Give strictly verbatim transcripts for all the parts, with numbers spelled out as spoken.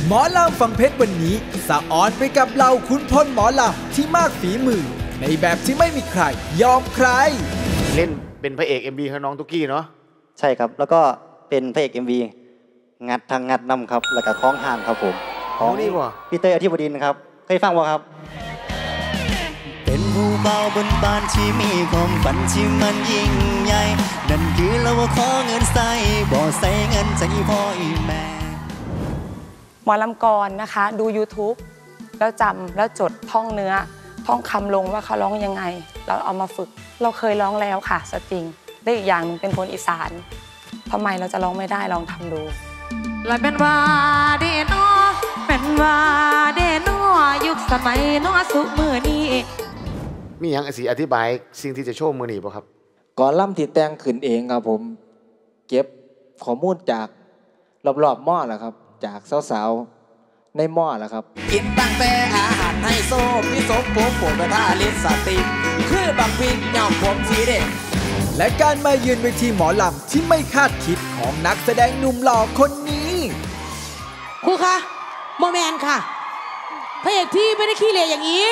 หมอลำฝั่งเพชรวันนี้สะออนไปกับเราคุณพลหมอลำที่มากฝีมือในแบบที่ไม่มีใครยอมใครเล่นเป็นพระเอก เอ็ม วี ของน้องตุ๊กกี้เนาะใช่ครับแล้วก็เป็นพระเอก เอ็ม วี งัดทางงัดนำครับแล้วก็คล้องห่างครับผมของนี่วะพี่เตยอธิบดินครับเคยฟังบ่ครับเป็นผู้เบาบนบานที่มีความฝันที่มันยิ่งใหญ่นั่นคือเราขอเงินใส่บ่ใส่เงินใจพ่ออีแม่หมอลำกรนะคะดู ยูทูบ แล้วจำแล้วจดท่องเนื้อท่องคำลงว่าเขาร้องยังไงแล้วเอามาฝึกเราเคยร้องแล้วค่ะสตริงได้อีกอย่างหนึ่งเป็นคนอีสานทำไมเราจะร้องไม่ได้ลองทำดูและเป็นว่าเดโนเป็นว่าเดโนยุคสมัยโนสุมือนี้มีอย่างสิอธิบายสิ่งที่จะโชว์มือนี่ป่ะครับก่อนล่ำที่แต่งขึ้นเองครับผมเก็บข้อมูลจากรอบๆหม้อแหละครับจากสาวๆในหม้อแหละครับกินตั้งแต่อาหารให้โซ่พี่สมผมผมไปท่าลิสติคือบางพินย่อมผมสีเด็กและการมายืนเวทีหมอลำที่ไม่คาดคิดของนักแสดงหนุ่มหล่อคนนี้ครูคะโมแมนค่ะพระเอกพี่ไม่ได้ขี้เหร่อย่างนี้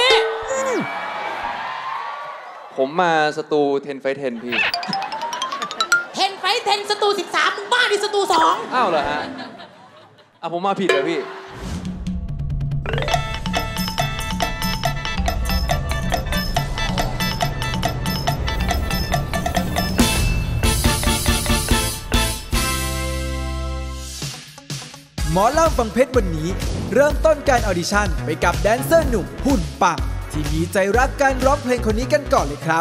ผมมาสตูเทนไฟเทนพี่เทนไฟเทนสตูสิบสามมึงบ้าดิสตูสองอ้าวเหรอฮะอ่ะผมมาผิดเหรอพี่หมอลำฝั่งเพชรวันนี้เริ่มต้นการออดิชั่นไปกับแดนเซอร์หนุ่มหุ่นปังที่มีใจรักการร้องเพลงคนนี้กันก่อนเลยครับ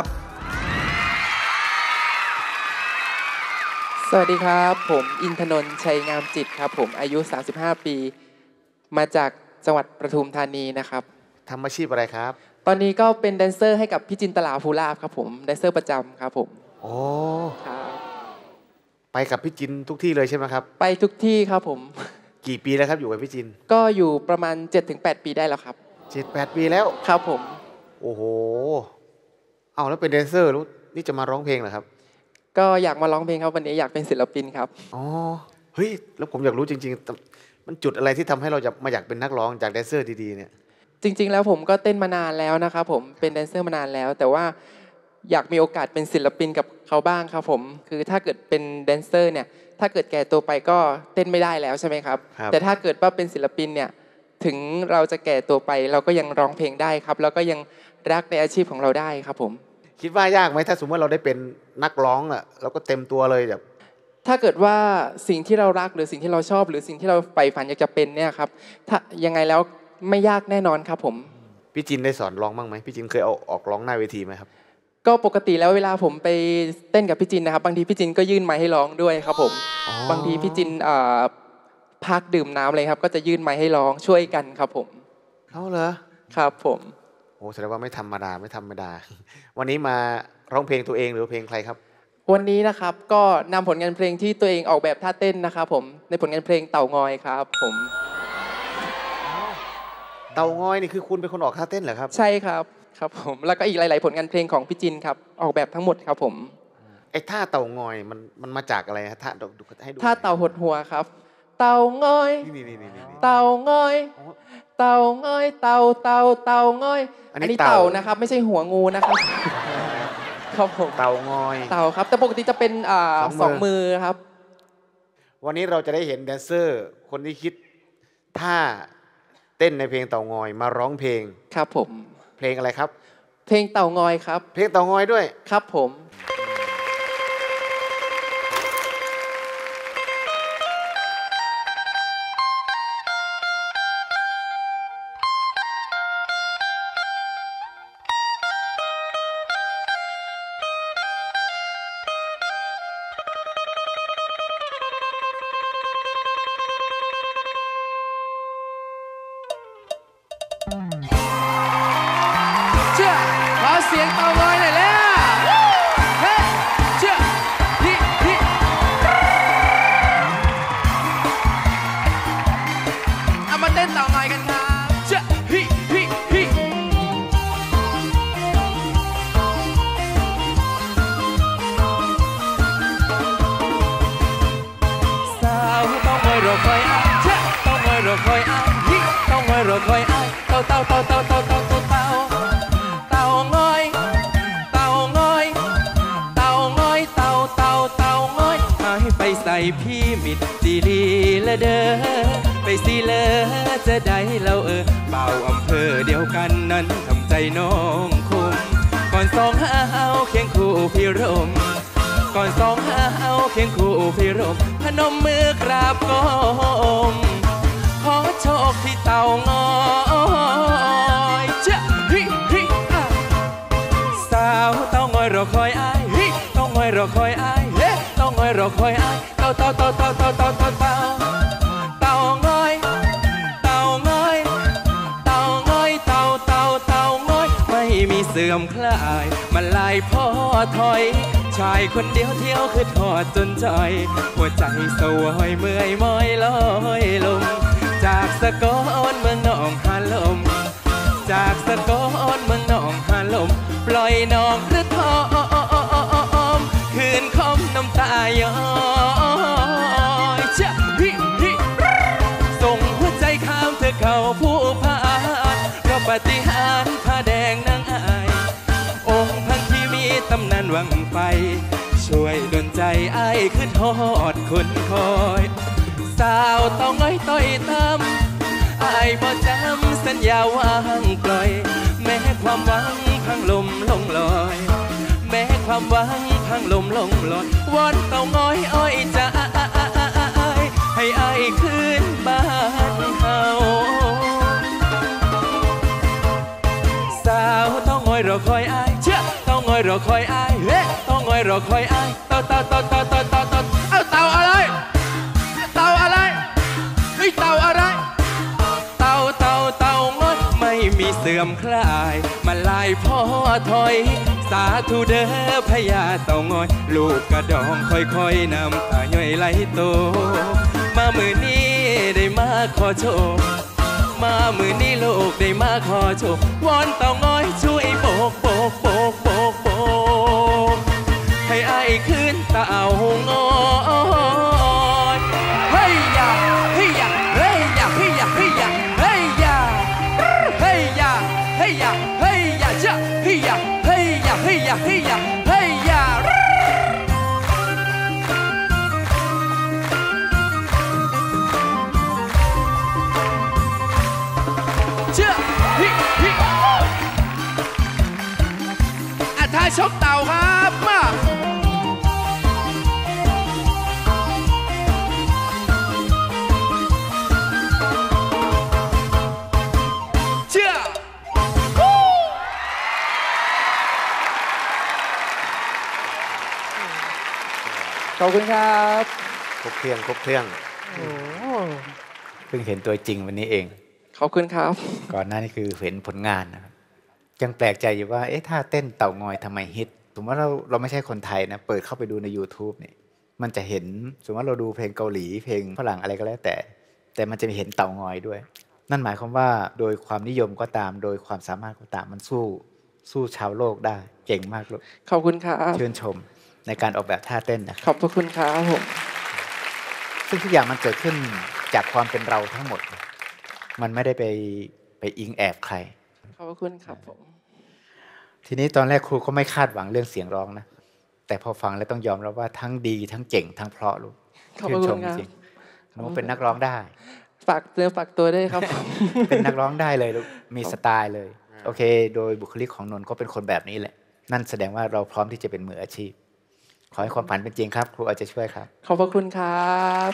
สวัสดีครับผมอินทนนท์ชัยงามจิตครับผมอายุสามสิบห้าปีมาจากจังหวัดปทุมธานีนะครับทำอาชีพอะไรครับตอนนี้ก็เป็นแดนเซอร์ให้กับพี่จินตลาภูลาภครับผมแดนเซอร์ประจำครับผมโอ้ครับไปกับพี่จินทุกที่เลยใช่ไหมครับไปทุกที่ครับผมกี่ปีแล้วครับอยู่กับพี่จินก็อยู่ประมาณ เจ็ดถึงแปด ปีได้แล้วครับเจ็ดแปด ปีแล้วครับผมโอ้โหเอาแล้วเป็นแดนเซอร์รู้นี่จะมาร้องเพลงเหรอครับก็อยากมาร้องเพลงครับวันนี้อยากเป็นศิลปินครับอ๋อเฮ้ยแล้วผมอยากรู้จริงๆมันจุดอะไรที่ทำให้เราจะมาอยากเป็นนักร้องจากแดนเซอร์ดีๆเนี่ยจริงๆแล้วผมก็เต้นมานานแล้วนะครับผมเป็นแดนเซอร์มานานแล้วแต่ว่าอยากมีโอกาสเป็นศิลปินกับเขาบ้างครับผมคือถ้าเกิดเป็นแดนเซอร์เนี่ยถ้าเกิดแก่ตัวไปก็เต้นไม่ได้แล้วใช่ไหมครับแต่ถ้าเกิดว่าเป็นศิลปินเนี่ยถึงเราจะแก่ตัวไปเราก็ยังร้องเพลงได้ครับแล้วก็ยังรักในอาชีพของเราได้ครับผมคิดว่ายากไหมถ้าสมมติเราได้เป็นนักร้องอ่ะเราก็เต็มตัวเลยแบบถ้าเกิดว่าสิ่งที่เรารักหรือสิ่งที่เราชอบหรือสิ่งที่เราใฝ่ฝันอยากจะเป็นเนี่ยครับถ้ายังไงแล้วไม่ยากแน่นอนครับผมพี่จินได้สอนร้องบ้างไหมพี่จินเคยเอาออกร้องหน้าเวทีไหมครับก็ปกติแล้วเวลาผมไปเต้นกับพี่จินนะครับบางทีพี่จินก็ยื่นไมค์ให้ร้องด้วยครับผมบางทีพี่จินพักดื่มน้ำเลยครับก็จะยื่นไมค์ให้ร้องช่วยกันครับผมเขาเหรอครับผมโอ้แสดงว่าไม่ธรรมดาไม่ธรรมดาวันนี้มาร้องเพลงตัวเองหรือเพลงใครครับวันนี้นะครับก็นำผลงานเพลงที่ตัวเองออกแบบท่าเต้นนะครับผมในผลงานเพลงเต่างอยครับผมเต่างอยนี่คือคุณเป็นคนออกท่าเต้นเหรอครับใช่ครับครับผมแล้วก็อีกหลายๆผลงานเพลงของพี่จินครับออกแบบทั้งหมดครับผมไอ้ท่าเต่างอยมันมันมาจากอะไรฮะท่าดูให้ดูท่าเต่าหดหัวครับเต่างอยเต่างอยเต่างอยเต่าเต่าเต่างอยอันนี้เต่านะครับไม่ใช่หัวงูนะครับครับผมเต่างอยเต่าครับแต่ปกติจะเป็นอ่าสองมือครับวันนี้เราจะได้เห็นแดนเซอร์คนที่คิดท่าเต้นในเพลงเต่างอยมาร้องเพลงครับผมเพลงอะไรครับเพลงเต่างอยครับเพลงเต่างอยด้วยครับผมขอเสียงเต่างอยหน่อยแล้วเฮ้เชื่อพี่พี่เอามาเต้นเต่างอยกันครับเชื่อพี่พี่พี่สาวเต่างอยรอคอยเอาเชื่อเต่างอยรอคอยเอาอคอยอ้ายเต่าเต่าเต่าเต่าเต่าเต่าเต่าเต่าเต่างอยเต่างอยเต่างอยเต่าเต่าเต่างอยหายไปใส่พี่มิดดีลีละเด้อไปสิเลอจะได้เราเออเป่าอำเภอเดียวกันนั้นทำใจน้องคมก่อนสองห้าเฮาเคียงคู่พี่รมก่อนสองห้าเฮาเคียงคู่พี่รมพนมมือกราบก้มขอโชคที่เต่างอยเจ้าฮิฮิสาวเต่างอยรอคอยอ้ายฮิเต่างอยรอคอยอ้ายเฮ้เต่างอยรอคอยอ้ายเต่าเต่าเต่าเต่าเต่าเต่าเต่าเต่าเต่างอยเต่างอยเต่างอยเต่าเต่าเต่างอยไม่มีเสื่อมคลายมันลายพ่อถอยชายคนเดียวเที่ยวคือทอดจนใจหัวใจสวยเมื่อยม้อยลอยลมจากสกลเมืองหนองฮาลมจากสกลเมืองหนองฮาลมปล่อยน้องหรือทอมคืนคมน้ำตาย้อยจะฮิฮิส่งหัวใจข้ามเธอเข้าผู้พานเพราะปาฏิหาริย์ผ้าแดงนางอายองค์พันที่มีตำนานวังไปช่วยดลใจไอ้ขึ้นทอดคนคอยสาวต้องง้อยต่อยตำไอ้บ่จำสัญญาวางปล่อยแม้ความหวังพังลมลงลอยแม้ความหวังพังลมลงลอยวอนเต่าง้อยอ้อยจะให้ไอ้ขึ้นบ้านเฮาสาวต้องง้อยรอคอยไอ้เชื่อต้องง้อยรอคอยไอ้เฮ้ต้องง้อยรอคอยไอ้เต่าเต่าเต่าเต่าเต่าเต่าเต่าเอาเต่าอะไรเต่าอะไรเฮ้ยเต่าอะไรเต่าเต่าเต่าง้อยไม่มีเสื่อมคลายมันลายพ่อถอยสาธุเด้อพญาเต่างอยลูกกระดองค่อยๆนำตาย่อยไหลโตมามือนี้ได้มาขอโชคมามือนี้ลูกได้มาขอโชควอนเต่างอยช่วยโบกโบกโบกโบกโบกให้ไอ้ขึ้นเต่างอยเฮ้ยยาเฮ้ยยาเฮ้ยยาเฮ้ยยาเฮ้ยยาเฮ้ยยาเฮ้ยยาเฮ้ยยาเฮ้ยยาจ้ะเฮ้ยยาเฮ้ยยาเฮ้ยยาเฮ้ยยาเฮ้ยยาเชื่อฮิฮิอาทายชกเต่าครับมาเชื่อขอบคุณครับครบเครื่องครบเครื่องเพิ่งเห็นตัวจริงวันนี้เองขอบคุณครับก่อนหน้านี้คือเห็นผลงานนะครับยังแปลกใจอยู่ว่าเอ๊ะถ้าเต้นเต่างอยทำไมฮิตสมมติว่าเราเราไม่ใช่คนไทยนะเปิดเข้าไปดูใน YouTube เนี่ยมันจะเห็นสมมติว่าเราดูเพลงเกาหลีเพลงฝรั่งอะไรก็แล้วแต่แต่มันจะมีเห็นเต่างอยด้วยนั่นหมายความว่าโดยความนิยมก็ตามโดยความสามารถก็ตามมันสู้สู้ชาวโลกได้เก่งมากลูกขอบคุณครับชื่นชมในการออกแบบท่าเต้นนะขอบคุณครับผมซึ่งทุกอย่างมันเกิดขึ้นจากความเป็นเราทั้งหมดมันไม่ได้ไปไปอิงแอบใครขอบคุณครับผมทีนี้ตอนแรกครูก็ไม่คาดหวังเรื่องเสียงร้องนะแต่พอฟังแล้วต้องยอมรับว่าทั้งดีทั้งเจ๋งทั้งเพราะลูกชื่นชมจริงหนูเป็นนักร้องได้ฝากเนื้อฝากตัวด้วยครับเป็นนักร้องได้เลยลูกมีสไตล์เลยโอเคโดยบุคลิกของนนท์ก็เป็นคนแบบนี้แหละนั่นแสดงว่าเราพร้อมที่จะเป็นมืออาชีพขอให้ความฝันเป็นจริงครับครูอาจจะช่วยครับขอบพระคุณครับ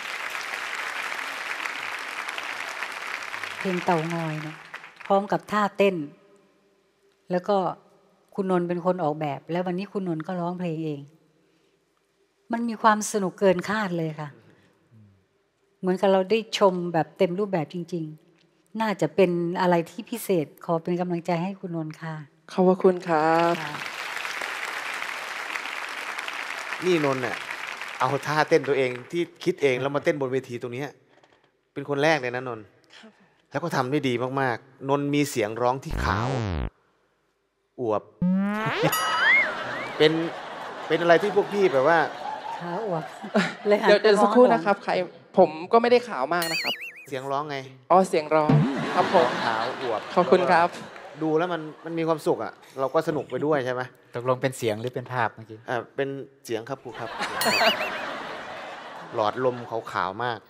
เพลงเต่างอยนะพร้อมกับท่าเต้นแล้วก็คุณนนท์เป็นคนออกแบบแล้ววันนี้คุณนนท์ก็ร้องเพลงเองมันมีความสนุกเกินคาดเลยค่ะเหมือนกับเราได้ชมแบบเต็มรูปแบบจริงๆน่าจะเป็นอะไรที่พิเศษขอเป็นกำลังใจให้คุณนนท์ค่ะขอบคุณครับนี่นนท์เนี่ยเอาท่าเต้นตัวเองที่คิดเองแล้วมาเต้นบนเวทีตรงนี้เป็นคนแรกเลยนะนนท์แล้วก็ทำได้ดีมากๆนนท์มีเสียงร้องที่ขาวอวบ เป็นเป็นอะไรที่พวกพี่แบบว่าขาวอวบเดี๋ยวเดี๋ยวสักครู่นะครับใครผมก็ไม่ได้ขาวมากนะครับเสียงร้องไงอ๋อเสียงร้องครับผมขาวอวบขอบคุณครับดูแล้วมันมันมีความสุขอ่ะเราก็สนุกไปด้วยใช่ไหมตกลงเป็นเสียงหรือเป็นภาพเมื่อกี้อ่าเป็นเสียงครับครูครับหลอดลมขาวๆมาก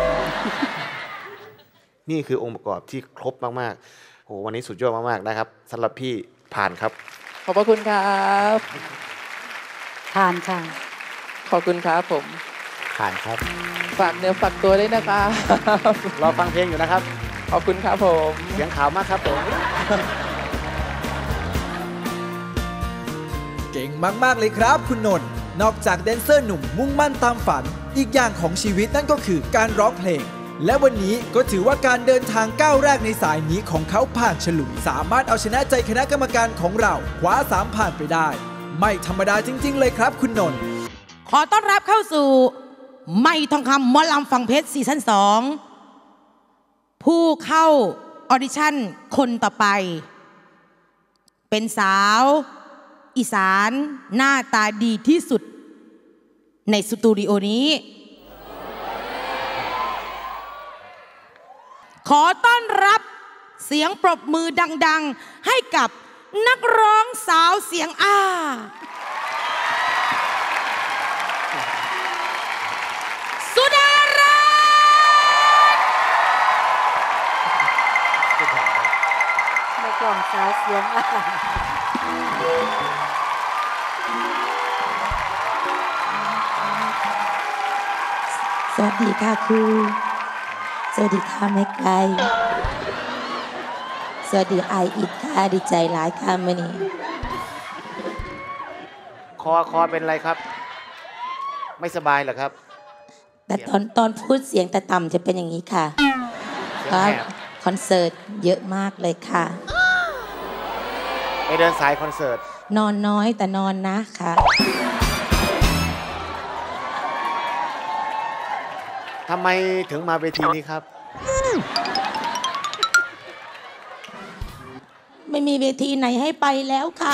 นี่คือองค์ประกอบที่ครบมากๆโหวันนี้สุดยอดมากๆนะครับสำหรับพี่ผ่านครับขอบพระคุณครับผ่านค่ะขอบคุณครับผมผ่านครับฝากเนื้อฝากตัวด้วยนะครับรอฟังเพลงอยู่นะครับขอบคุณครับผมเสียงขาวมากครับผมเก่งมากๆเลยครับคุณนนท์นอกจากแดนเซอร์หนุ่มมุ่งมั่นตามฝันอีกอย่างของชีวิตนั่นก็คือการร้องเพลงและวันนี้ก็ถือว่าการเดินทางก้าวแรกในสายนี้ของเขาผ่านฉลุยสามารถเอาชนะใจคณะกรรมการของเราคว้าสามผ่านไปได้ไม่ธรรมดาจริงๆเลยครับคุณนนท์ขอต้อนรับเข้าสู่ไม่ทองคำหมอลำฝั่งเพชรซีซั่นสองผู้เข้าออดิชั่นคนต่อไปเป็นสาวอีสานหน้าตาดีที่สุดในสตูดิโอนี้ขอต้อนรับเสียงปรบมือดังๆให้กับนักร้องสาวเสียงอ้าสุดารัตน์นักร้องสาวเสียงอ้าสวัสดีค่ะครูสวัสดีค่ะแม่ไก่สวัสดีไออิดค่ะดีใจหลายค่ะมื่อนี้คอคอเป็นไรครับไม่สบายเหรอครับแต่ตอนตอนพูดเสียงแต่ต่ำจะเป็นอย่างนี้ค่ะเพราะคอนเสิร์ตเยอะมากเลยค่ะไปเดินสายคอนเสิร์ตนอนน้อยแต่นอนนะค่ะทำไมถึงมาเวทีนี้ครับไม่มีเวทีไหนให้ไปแล้วค่ะ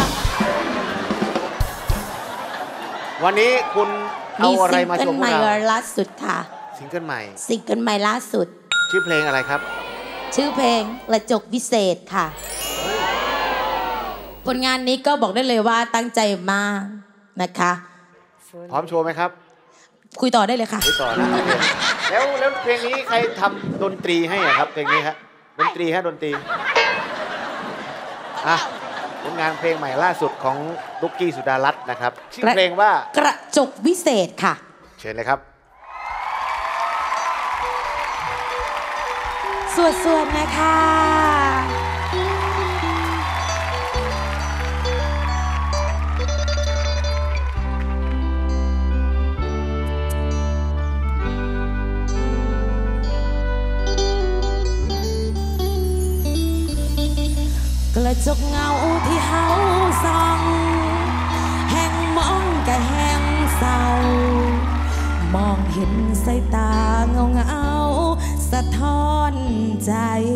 วันนี้คุณเอาอะไรมาโชว์พวกเรามีซิงเกิลใหม่ล่าสุดค่ะซิงเกิลใหม่ซิงเกิลใหม่ล่าสุดชื่อเพลงอะไรครับชื่อเพลงกระจกวิเศษค่ะผลงานนี้ก็บอกได้เลยว่าตั้งใจมากนะคะพร้อมโชว์ไหมครับคุยต่อได้เลยค่ะคุยต่อนะแล้วแล้วเพลงนี้ใครทำดนตรีให้อะครับเพลงนี้ฮะดนตรีฮะดนตรีอ่ะผลงานเพลงใหม่ล่าสุดของตุ๊กกี้สุดารัตน์นะครับชื่อเพลงว่ากระจกวิเศษค่ะเชิญเลยครับสวดๆนะคะกระจกเงาที่เฮาส่องแห่งมองกะแห่งเศร้ามองเห็นสายตาเงาเงาสะท้อนใจ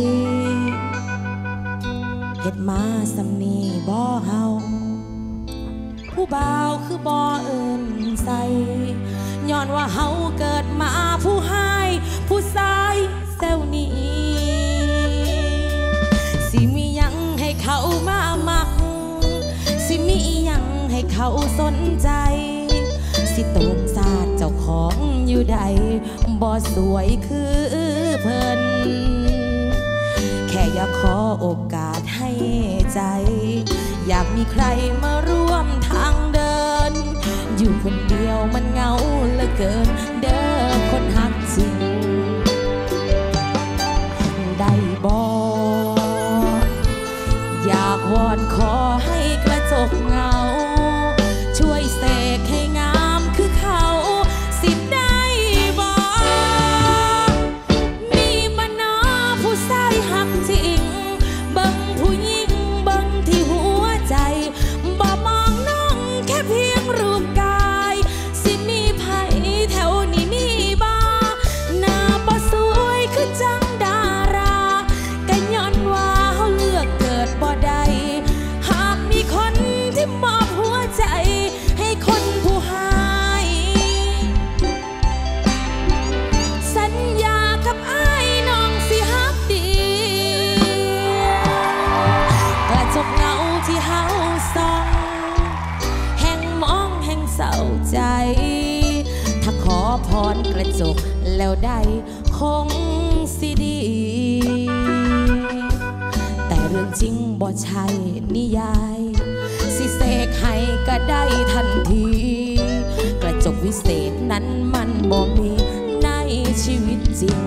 เฮ็ดมาสำนีบ่เฮาผู้บ่าวคือบ่เอิ้นใส่ย้อนว่าเฮาเกิดมาผู้ให้ผู้ชายแซวนี้สิมียังให้เขามามักสิมียังให้เขาสนใจสิตนศาสตร์เจ้าของอยู่ใดบ่สวยคือเพิ่นแค่อยากขอโอกาสให้ใจอยากมีใครมาร่วมทางเดินอยู่คนเดียวมันเหงาเหลือเกินเด้อคนหักจริงได้บ่อยากวอนขอให้กระจกเงาช่วยเสกให้งามคือเขาสิได้บ่มีบ่น้อผู้ชายหักจริงเบิ่งผู้หญิงเบิ่งที่หัวใจบ่มองน้องแค่เพียงรูปกายสิมีไผแถวนี้มีบ่หน้าบ่สวยคือจังดาราก็ย้อนว่าเฮาเลือกเกิดบ่ได้หากมีคนที่มอนกระจกแล้วได้คงสิดีแต่เรื่องจริงบ่ใช่นิยายสิเสกให้ก็ได้ทันทีกระจกวิเศษนั้นมันบ่มีในชีวิตจริง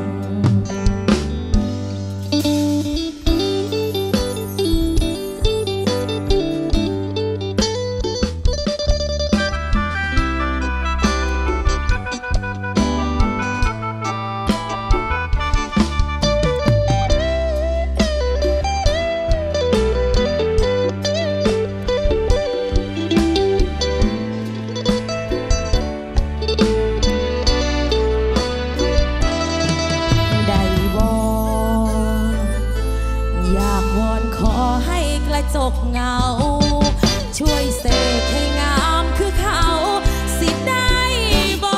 จกเงาช่วยเสกให้งามคือเขาสิได้บ่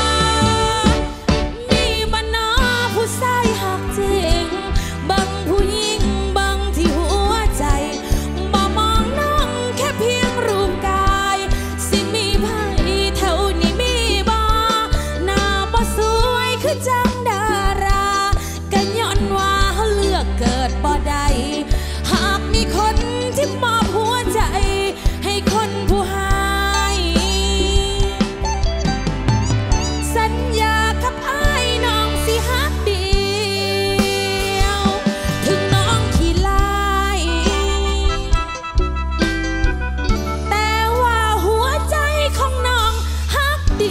มีบ่น้อผู้ชายหักจริงบังผู้หญิงบังที่หัวใจบ่มองน้องแค่เพียงรูปกายสิมีไผแถวนี้มีบ่หน้าบ่สวยคือจังดาราก็ย้อนว่าเขาเลือกเกิดบ่ได้หากมีคนที่มอบหัวใจให้คนผู้หายสัญญากับอ้ายน้องสิฮักเดียวถึงน้องขี้ลายแต่ว่าหัวใจของน้องฮักดี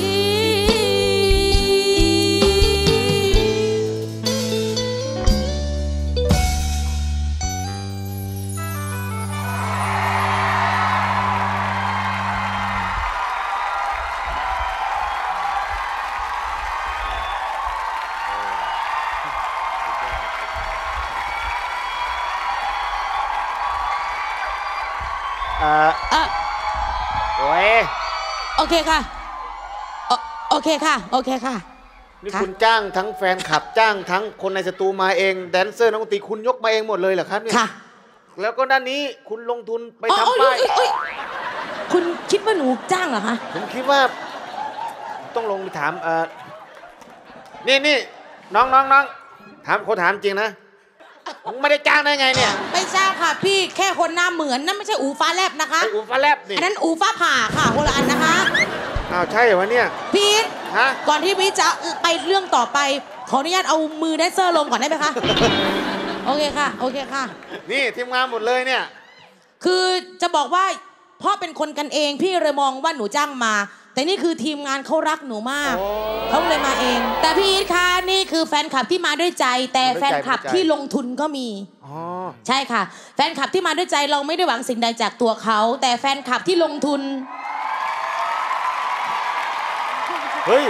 อ่ะโอ้ยโอเคค่ะโอโอเคค่ะ โอเคค่ะนี่คุณจ้างทั้งแฟนคลับจ้างทั้งคนในสตูมาเองแดนเซอร์นักดนตรีคุณยกมาเองหมดเลยเหรอครับเนี่ยค่ะแล้วก็ด้านนี้คุณลงทุนไปอ๋อทำป้ายเอ้ยเอ้ยคุณคิดว่าหนูจ้างเหรอคะผมคิดว่าต้องลงไปถามเออนี่นี่น้องน้องน้องถามคนถามจริงนะมึงไม่ได้จ้างได้ไงเนี่ยไม่ใช่ค่ะพี่แค่คนหน้าเหมือนนั่นไม่ใช่อูฟ้าแลบนะคะไอ้อูฟ้าแลบนี่อันนั้นอูฟ้าผ่าค่ะคนละอันนะคะอ้าวใช่เหรอวะเนี่ยพีทฮะก่อนที่พีทจะไปเรื่องต่อไปขออนุญาตเอามือแดนเซอร์ลงก่อนได้ไหมคะ โอเคค่ะโอเคค่ะนี่ทีมงานหมดเลยเนี่ยคือจะบอกว่าเพราะเป็นคนกันเองพี่เลยมองว่าหนูจ้างมา แต่นี่คือทีมงานเขารักหนูมากเขาเลยมาเอง แต่พี่อีทคะนี่คือแฟนคลับที่มาด้วยใจ แต่แฟนคลับที่ลงทุนก็มีใช่ค่ะ แฟนคลับที่มาด้วยใจเราไม่ได้หวังสิ่งใดจากตัวเขาแต่แฟนคลับที่ลงทุนเฮ้ย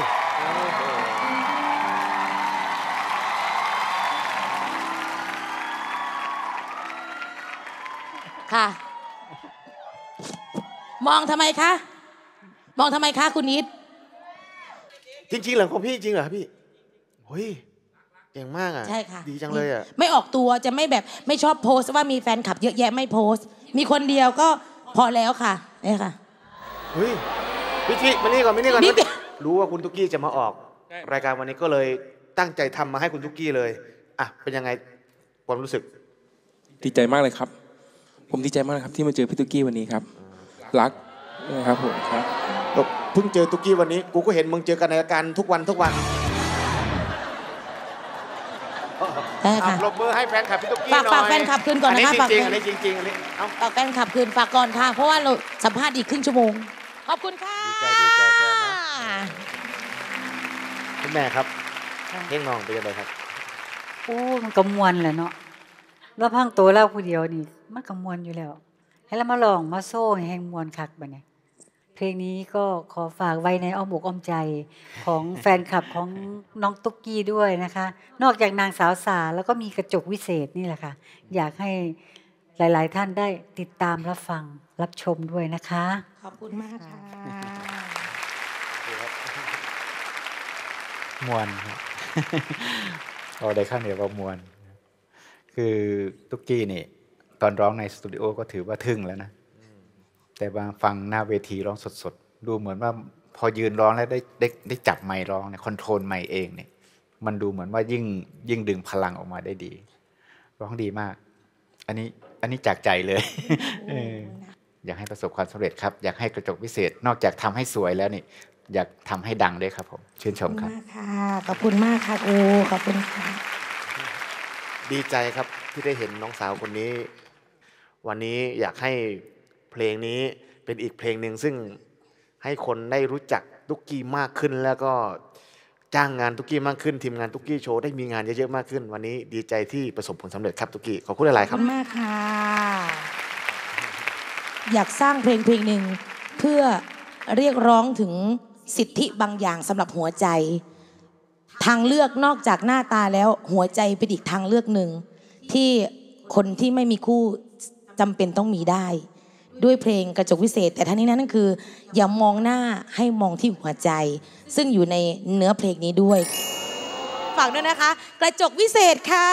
ค่ะ มองทำไมคะมองทำไมคะคุณนิดจริงๆเหรอของพี่จริงเหรอพี่เฮ้ยเก่งมากอ่ะใช่ค่ะดีจังเลยอ่ะไม่ออกตัวจะไม่แบบไม่ชอบโพสต์ว่ามีแฟนคลับเยอะแยะไม่โพสต์ มีคนเดียวก็พอแล้วค่ะนี่ค่ะเฮ้ยพี่พี่มานี่ก่อนมานี่ก่อนนี่นะรู้ว่าคุณตุ๊กกี้จะมาออก รายการวันนี้ก็เลยตั้งใจทำมาให้คุณตุ๊กกี้เลยอ่ะเป็นยังไงความรู้สึกดีใจมากเลยครับ ผมดีใจมากเลยครับที่มาเจอพี่ตุ๊กกี้วันนี้ครับรักนะครับผมครับเพิ่งเจอตุ๊กกี้วันนี้กูก็เห็นมึงเจอกันในรายการทุกวันทุกวันได้ค่ะปรบมือให้แฟนคลับพี่ตุ๊กกี้หฝากน่อยฝากแฟนคลับคืนก่อนนะคะอัฝากจริงแฟๆนอันนี้จริงๆอันนี้เอาฝากแฟนคลับคืนฝากก่อนค่ะ เพราะว่าเราสัมภาษณ์อีกครึ่งชั่วโมง ขอบคุณค่ะดีใจดีใจแทนนะคุณแม่ครับเพ่งน้องเป็นยังไงครับโอ้มันกำมวลแหละเนาะแล้วพังตัวเล่าผู้เดียวนี่มันกำมวลอยู่แล้ว ให้เรามาลองมาโซ่ให้แห่งมวลคักบัดเนี่ยเพลงนี้ก็ขอฝากไว้ในอ้อมอกอ้อมใจของแฟนคลับของน้องตุ๊กกี้ด้วยนะคะ นอกจากนางสาวสาแล้วก็มีกระจกวิเศษนี่แหละค่ะ อยากให้หลายๆท่านได้ติดตามรับฟังรับชมด้วยนะคะขอบคุณมากค่ะมวนครับ เอาได้ข้างเดียวว่ามวน คือตุ๊กกี้นี่ตอนร้องในสตูดิโอก็ถือว่าทึ่งแล้วนะ แต่มาฟังหน้าเวทีร้องสดๆ ดูเหมือนว่าพอยืนร้องแล้วได้ได้ได้จับไมค์ร้องเนี่ยคอนโทรลไมค์เองเนี่ยมันดูเหมือนว่ายิ่งยิ่งดึงพลังออกมาได้ดีร้องดีมากอันนี้อันนี้จากใจเลย อยากให้ประสบความสำเร็จครับอยากให้กระจกวิเศษนอกจากทำให้สวยแล้วนี่อยากทำให้ดังด้วยครับผมชื่นชมครับขอบคุณมากค่ะครูขอบคุณค่ะดีใจครับที่ได้เห็นน้องสาวคนนี้วันนี้อยากให้เพลงนี้เป็นอีกเพลงหนึ่งซึ่งให้คนได้รู้จักตุ๊กกี้มากขึ้นแล้วก็จ้างงานตุ๊กกี้มากขึ้นทีมงานตุ๊กกี้โชว์ได้มีงานเยอะๆมากขึ้นวันนี้ดีใจที่ประสบผลสำเร็จครับตุ๊กกี้ขอบคุณหลายๆครับขอบคุณมากค่ะอยากสร้างเพลงเพลงหนึ่งเพื่อเรียกร้องถึงสิทธิบางอย่างสำหรับหัวใจทางเลือกนอกจากหน้าตาแล้วหัวใจเป็นอีกทางเลือกหนึ่งที่คนที่ไม่มีคู่จำเป็นต้องมีได้ด้วยเพลงกระจกวิเศษแต่ทั้งนี้นั่นคืออย่ามองหน้าให้มองที่หัวใจซึ่งอยู่ในเนื้อเพลงนี้ด้วยฝากด้วยนะคะกระจกวิเศษค่ะ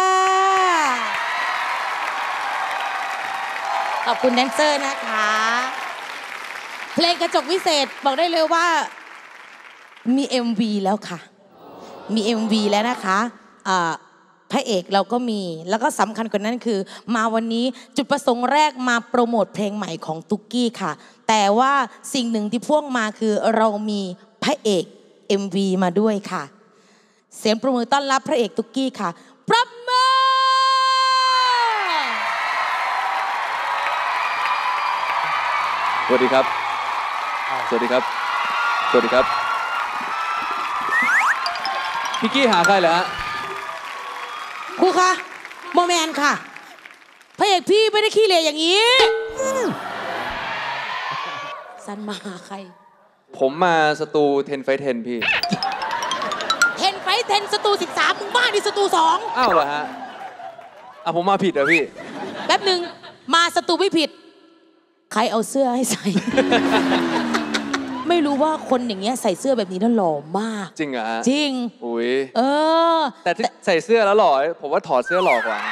ขอบคุณแดนเซอร์นะคะเพลงกระจกวิเศษบอกได้เลยว่ามี เอ็ม วี แล้วค่ะมี เอ็ม วี แล้วนะคะพระเอกเราก็มีแล้วก็สำคัญกว่านั้นคือมาวันนี้จุดประสงค์แรกมาโปรโมทเพลงใหม่ของตุ๊กกี้ค่ะแต่ว่าสิ่งหนึ่งที่พ่วงมาคือเรามีพระเอก เอ็ม วี มาด้วยค่ะเสียงปรบมือต้อนรับพระเอกตุ๊กกี้ค่ะปรบมือสวัสดีครับสวัสดีครับสวัสดีครับพี่กี้หาใครเหรอฮะครูคะโมแมนค่ะพระเอกพี่ไม่ได้ขี้เหร่อย่างนี้สันมาหาใครผมมาสตูเทนไฟเทนพี่เทนไฟเทนสตูสิบสามมึงบ้าดิสตูสองอ้าวเหรอฮะอ่ะผมมาผิดเหรอพี่แป๊บหนึ่งมาสตูไม่ผิดใครเอาเสื้อให้ใส่ ไม่รู้ว่าคนอย่างเงี้ยใส่เสื้อแบบนี้แล้วหล่อมากจริงเหรอฮะจริงอุ้ยเออแต่ใส่เสื้อแล้วหล่อผมว่าถอดเสื้อหล่อกว่า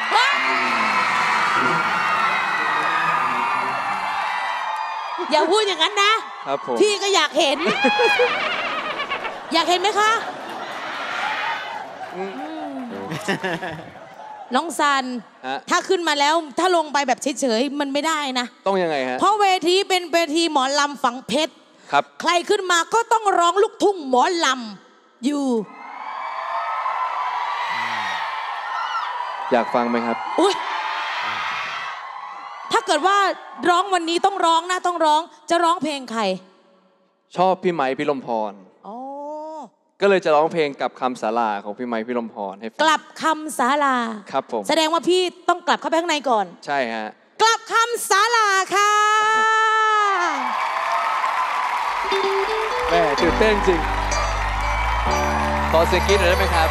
อย่าพูดอย่างนั้นนะครับผมพี่ก็อยากเห็น อยากเห็นไหมคะน้องซันถ้าขึ้นมาแล้วถ้าลงไปแบบเฉยๆมันไม่ได้นะต้องยังไงฮะเพราะเวทีเป็นเวทีหมอลำฝังเพชรครับใครขึ้นมาก็ต้องร้องลูกทุ่งหมอลำอยู่อยากฟังไหมครับอุ๊ยถ้าเกิดว่าร้องวันนี้ต้องร้องนะต้องร้องจะร้องเพลงใครชอบพี่ไม้พี่ลมพรอ๋อก็เลยจะร้องเพลงกลับคำศาลาของพี่ไม้พี่ลมพรให้ฟังกลับคำศาลาครับผมแสดงว่าพี่ต้องกลับเข้าไปข้างในก่อนใช่ฮะกลับคำศาลาค่ะแม่ตื่นเต้นจริงขอเสียงกรี๊ดหน่อยได้ไหมครับ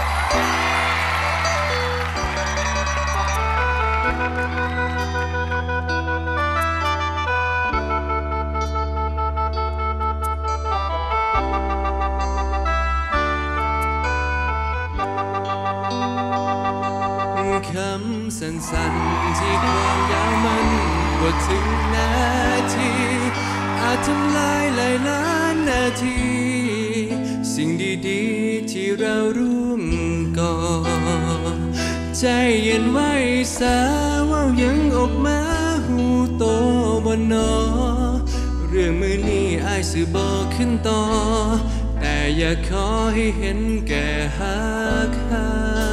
คำสั้นๆที่ความยาวมันกว่าถึงนาทีอาจทำลายหลายล้านนาทีสิ่งดีๆที่เราร่วมก่อใจเย็นไว้สาวายังออกมาหูโตบนนอเรื่องมือนี้อายสื่อบอกขึ้นต่อแต่อย่าขอให้เห็นแก่หักเขา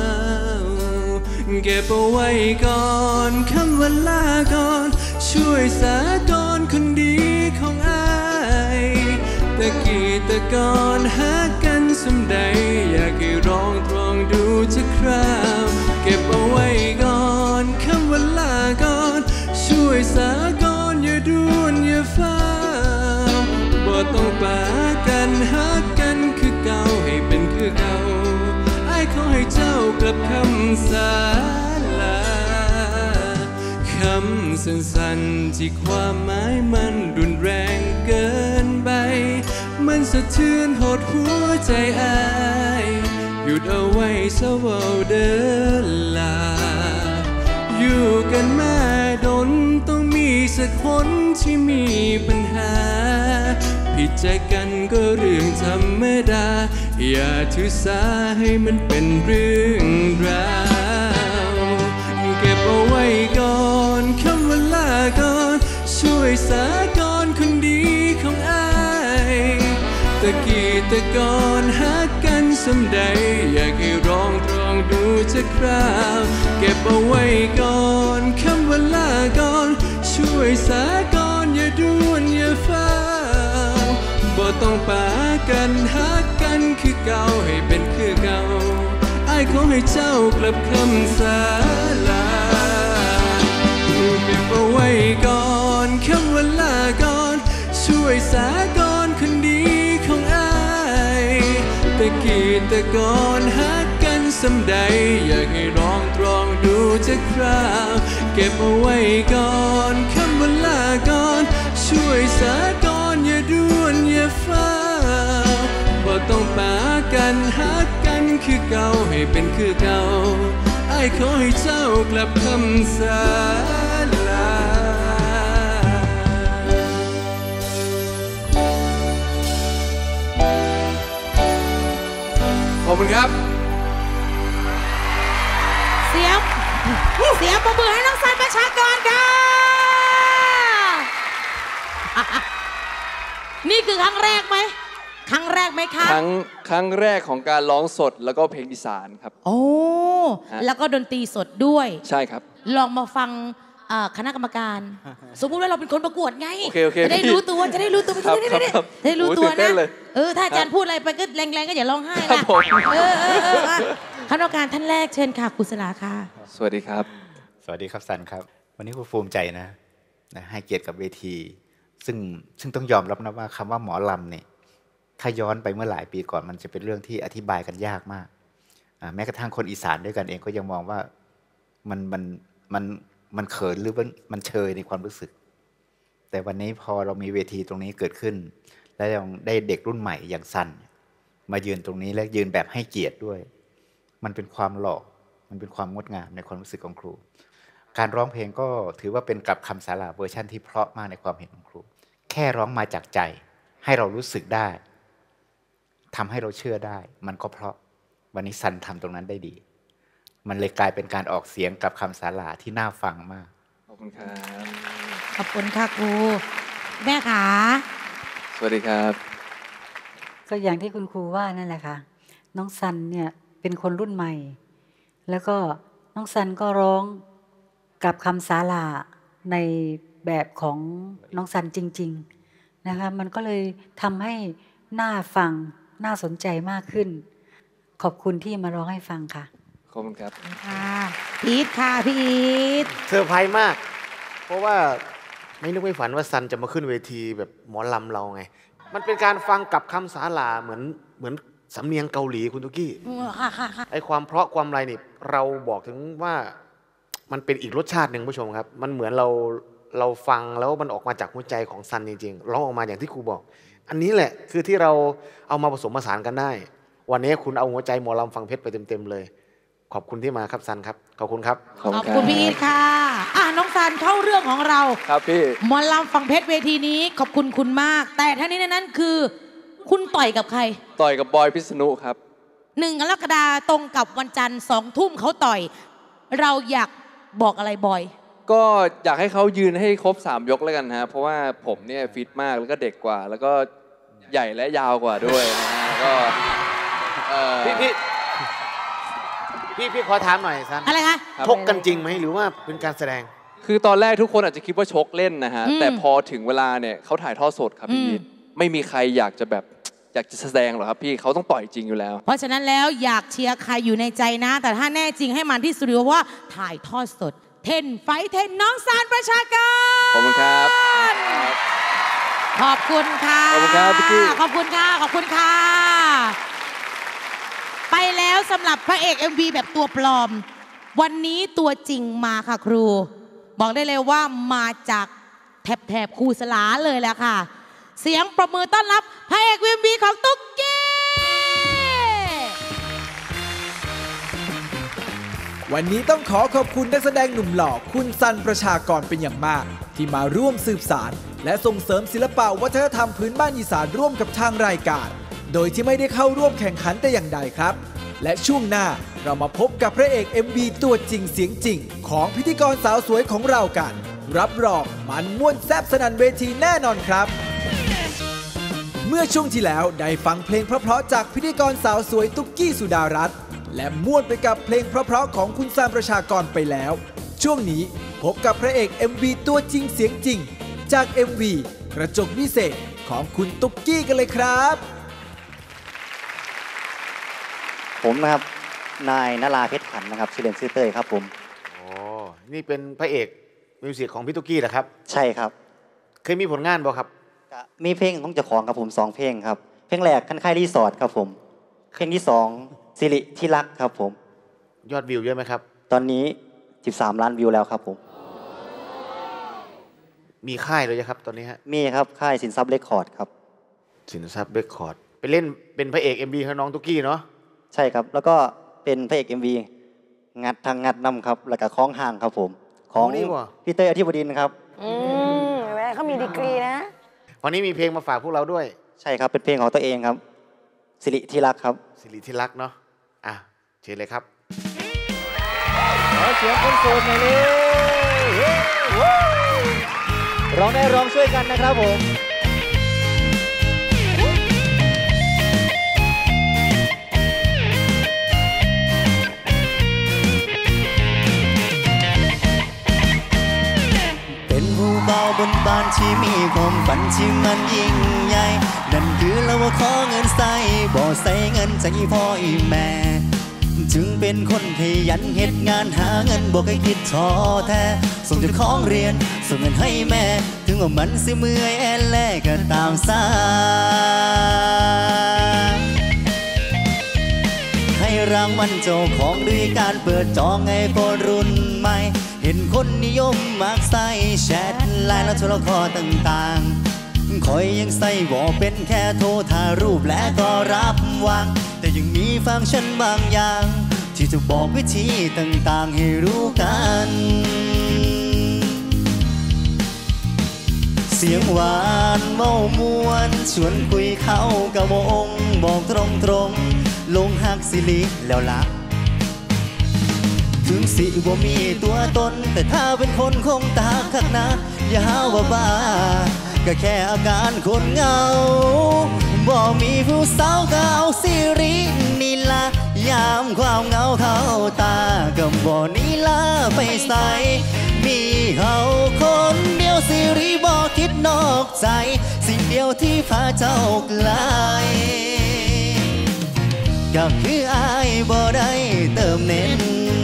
เก็บเอาไว้ก่อนคำว่าลาก่อนช่วยสาตอนคนดีของอายตะกี้ตะก่อนหากันสมใดอยากให้ร้องตรองดูจะคราวเก็บเอาไว้ก่อนคำว่าลาก่อนช่วยสาก่อนอย่าด่วนอย่าฟ้าวบ่ต้องปากันหากันคือเก่าให้เป็นคือเก่าขอให้เจ้ากลับคำศาลาคำสั้นๆที่ความหมายมันรุนแรงเกินไปมันสะเทือนหดหัวใจอายหยุดเอาไว้ซะว่าเดินลาอยู่กันมาดนต้องมีสักคนที่มีปัญหาผิดใจกันก็เรื่องธรรมดาอย่าถือสาให้มันเป็นเรื่องราวเก็บเอาไว้ก่อนคำว่าลาก่อนช่วยสาก่อนคนดีของอายตะกี้ตะก่อนหักกันสำใดอยากให้ร้องตรองดูจะคราวเก็บเอาไว้ก่อนคำว่าลาก่อนช่วยสาก่อนอย่าด่วนอย่าฟ้าวบ่ต้องปากันหักกันคือเก่าให้เป็นคือเก่าอ้ายขอให้เจ้ากลับคำสาลาเก็บเอาไว้ก่อนคำว่าลาก่อนช่วยสาก่อนคนดีของอ้ายตะกี้ตะก่อนหักกันสำใดอยากให้ร้องตรองดูจะคราวเก็บเอาไว้ก่อนคำว่าลาก่อนช่วยสาก่อนอย่าด่วนอย่าฟ้าวบ่ต้องปากันหักกันคือเก่าให้เป็นคือเก่าอ้ายขอให้เจ้ากลับคำสาลาขอบคุณครับเสียงเสียงปรบมือให้น้องสันประชากรค่ะนี่คือครั้งแรกไหมครั้งแรกไหมคะครั้งครั้งแรกของการร้องสดแล้วก็เพลงอีสานครับโอ้แล้วก็ดนตรีสดด้วยใช่ครับลองมาฟังคณะกรรมการสมมุติว่าเราเป็นคนประกวดไงจะได้รู้ตัวจะได้รู้ตัวจะได้ได้ได้รู้ตัวนะเออถ้าอาจารย์พูดอะไรไปก็แรงๆก็อย่าร้องไห้นะเออเออเออคณะกรรมการท่านแรกเชิญค่ะครูสลาค่ะสวัสดีครับสวัสดีครับสันครับวันนี้ครูภูมิใจนะนะให้เกียรติกับเวทีซึ่งซึ่งต้องยอมรับนะว่าคำว่าหมอลำเนี่ยถ้าย้อนไปเมื่อหลายปีก่อนมันจะเป็นเรื่องที่อธิบายกันยากมากแม้กระทั่งคนอีสานด้วยกันเองก็ยังมองว่ามันมันมันมันเขินหรือมันเชยในความรู้สึกแต่วันนี้พอเรามีเวทีตรงนี้เกิดขึ้นและยังได้เด็กรุ่นใหม่อย่างสันมายืนตรงนี้และยืนแบบให้เกียรติด้วยมันเป็นความหล่อมันเป็นความงดงามในความรู้สึกของครูการร้องเพลงก็ถือว่าเป็นกับคำสาราเวอร์ชันที่เพราะมากในความเห็นของครูแค่ร้องมาจากใจให้เรารู้สึกได้ทำให้เราเชื่อได้มันก็เพราะวันนี้สันทำตรงนั้นได้ดีมันเลยกลายเป็นการออกเสียงกับคำสาราที่น่าฟังมากขอบคุณครับขอบคุณค่ะครูแม่ขาสวัสดีครับก็อย่างที่คุณครูว่านั่นแหละค่ะน้องสันเนี่ยเป็นคนรุ่นใหม่แล้วก็น้องสันก็ร้องกับคำสาราในแบบของน้องสันจริงๆนะคะมันก็เลยทำให้น่าฟังน่าสนใจมากขึ้นขอบคุณที่มาร้องให้ฟังค่ะขอบคุณครับค่ะพีทค่ะพี่อีทเซอร์ไพรส์มากเพราะว่าไม่นึกไม่ฝันว่าซันจะมาขึ้นเวทีแบบหมอลำเราไงมันเป็นการฟังกับคำสาราเหมือนเหมือนสำเนียงเกาหลีคุณตุกี้ไอความเพราะความอะไรนี่เราบอกถึงว่ามันเป็นอีกรสชาติหนึ่งผู้ชมครับมันเหมือนเราเราฟังแล้วมันออกมาจากหัวใจของซันจริงๆร้องออกมาอย่างที่ครูบอกอันนี้แหละคือที่เราเอามาผสมผสานกันได้วันนี้คุณเอาหัวใจหมอลำฟังเพชรไปเต็มๆเลยขอบคุณที่มาครับซันครับขอบคุณครับขอบคุณพี่อีทค่ะอ่ะน้องซันเข้าเรื่องของเราครับพี่หมอลำฟังเพชรเวทีนี้ขอบคุณคุณมากแต่ทั้งนี้นั้นคือคุณต่อยกับใครต่อยกับบอยพิษณุครับหนึ่งกรกฎาคมตรงกับวันจันทร์สองทุ่มเขาต่อยเราอยากบอกอะไรบอยก็อยากให้เขายืนให้ครบสามยกแล้วกันฮะเพราะว่าผมเนี่ยฟิตมากแล้วก็เด็กกว่าแล้วก็ใหญ่และยาวกว่าด้วยนะฮะก็พี่พี่พี่พี่ขอถามหน่อยซันอะไรคะชกกันจริงไหมหรือว่าเป็นการแสดงคือตอนแรกทุกคนอาจจะคิดว่าชกเล่นนะฮะแต่พอถึงเวลาเนี่ยเขาถ่ายทอดสดครับพี่ไม่มีใครอยากจะแบบอยากจะแสดงหรอกครับพี่เขาต้องต่อยจริงอยู่แล้วเพราะฉะนั้นแล้วอยากเชียร์ใครอยู่ในใจนะแต่ถ้าแน่จริงให้มันที่สตูดิโอว่าถ่ายทอดสดเทนไฟเทนน้องซันประชากรขอบคุณครับขอบคุณค่ะขอบคุณครับพี่ขอบคุณค่ะขอบคุณค่ะไปแล้วสำหรับพระเอก เอ็ม วี แบบตัวปลอมวันนี้ตัวจริงมาค่ะครูบอกได้เลยว่ามาจากแถบแถบครูสลาเลยแหละค่ะเสียงประมือต้อนรับพระเอก เอ็ม วี ของตุ๊กกี้วันนี้ต้องขอขอบคุณนักแสดงหนุ่มหล่อคุณซันประชากรเป็นอย่างมากที่มาร่วมสืบสานและส่งเสริมศิลปะวัฒนธรรมพื้นบ้านอีสานร่วมกับทางรายการโดยที่ไม่ได้เข้าร่วมแข่งขันแต่อย่างใดครับและช่วงหน้าเรามาพบกับพระเอก เอ็ม วี ตัวจริงเสียงจริงของพิธีกรสาวสวยของเรากันรับรองมันม่วนแซ่บสนั่นเวทีแน่นอนครับเมื่อช่วงที่แล้วได้ฟังเพลงเพราะๆจากพิธีกรสาวสวยตุ๊กกี้สุดารัตน์และม่วนไปกับเพลงเพราะๆของคุณซามประชากรไปแล้วช่วงนี้พบกับพระเอก เอ็ม วี ตัวจริงเสียงจริงจาก เอ็ม วี กระจกวิเศษของคุณตุ๊กกี้กันเลยครับผมนะครับนายนราเพชรขันนะครับชื่อเล่นชื่อเต้ยครับผมอ๋อนี่เป็นพระเอกมิวสิกของพี่ตุ๊กกี้เหรอครับใช่ครับเคยมีผลงานบ่ครับมีเพลงของเจ้าของครับผมสองเพลงครับเพลงแรกคันค่ายรีสอร์ทครับผมเพลงที่สองสิริที่รักครับผมยอดวิวเยอะไหมครับตอนนี้สิบสามล้านวิวแล้วครับผมมีค่ายเลยครับตอนนี้ฮะมีครับค่ายสินทรัพย์เรคคอร์ดครับสินทรัพย์เรคคอร์ดไปเล่นเป็นพระเอก เอ็ม วี ของน้องตุ๊กกี้เนาะใช่ครับแล้วก็เป็นพระเอก เอ็ม วี งัดทางงัดนำครับแล้วก็คล้องห่างครับผมของพี่เต้ยอธิบดินครับอืมแม่เขามีดีกรีนะวันนี้มีเพลงมาฝากพวกเราด้วยใช่ครับเป็นเพลงของตัวเองครับสิริที่รักครับสิริที่รักเนาะอ่ะเชิญเลยครับขอเสียงคนโสดหน่อยเลยร้องได้ร้องช่วยกันนะครับผมเป็นผู้เบาบนบานที่มีความฝันที่มันยิ่งใหญ่นั่นคือเราว่าขอเงินใส่บ่ใส่เงินจากอีพ่ออีแม่จึงเป็นคนขยันเฮ็ดงานหาเงินบ่เคยคิดท้อแท้ส่งเจ้าของเรียนส่งเงินให้แม่ถึงว่ามันสิเมื่อยแอนแลก็ตามสายให้รางวัลเจ้าของด้วยการเปิดจองให้คนรุ่นใหม่เห็นคนนิยมมากใส่แชทไลน์และโทรคอลต่างๆคอยยังใส่บ่เป็นแค่โทรถ่ายรูปและก็รับวางแต่ยังมีฟังก์ชันบางอย่างที่จะบอกวิธีต่างๆให้รู้กันเสียงหวานเมามวนชวนคุยเข้ากระวงบอกตรงๆลงหักสิลิแล้วละถึงสิบ่มีตัวตนแต่ถ้าเป็นคนคงตาคักนะอย่าหาว่าบ้าก็แค่อาการคนเหงาบ่มีผู้สาวก็เอาสิรินี่ละยามความเหงาเข้าตาก็บ่นี่ละไปใส่มีเขาคนเดียวสิริบ่คิดนอกใจสิ่งเดียวที่พาเจ้าไกลก็คืออายบ่ได้เติมเน้น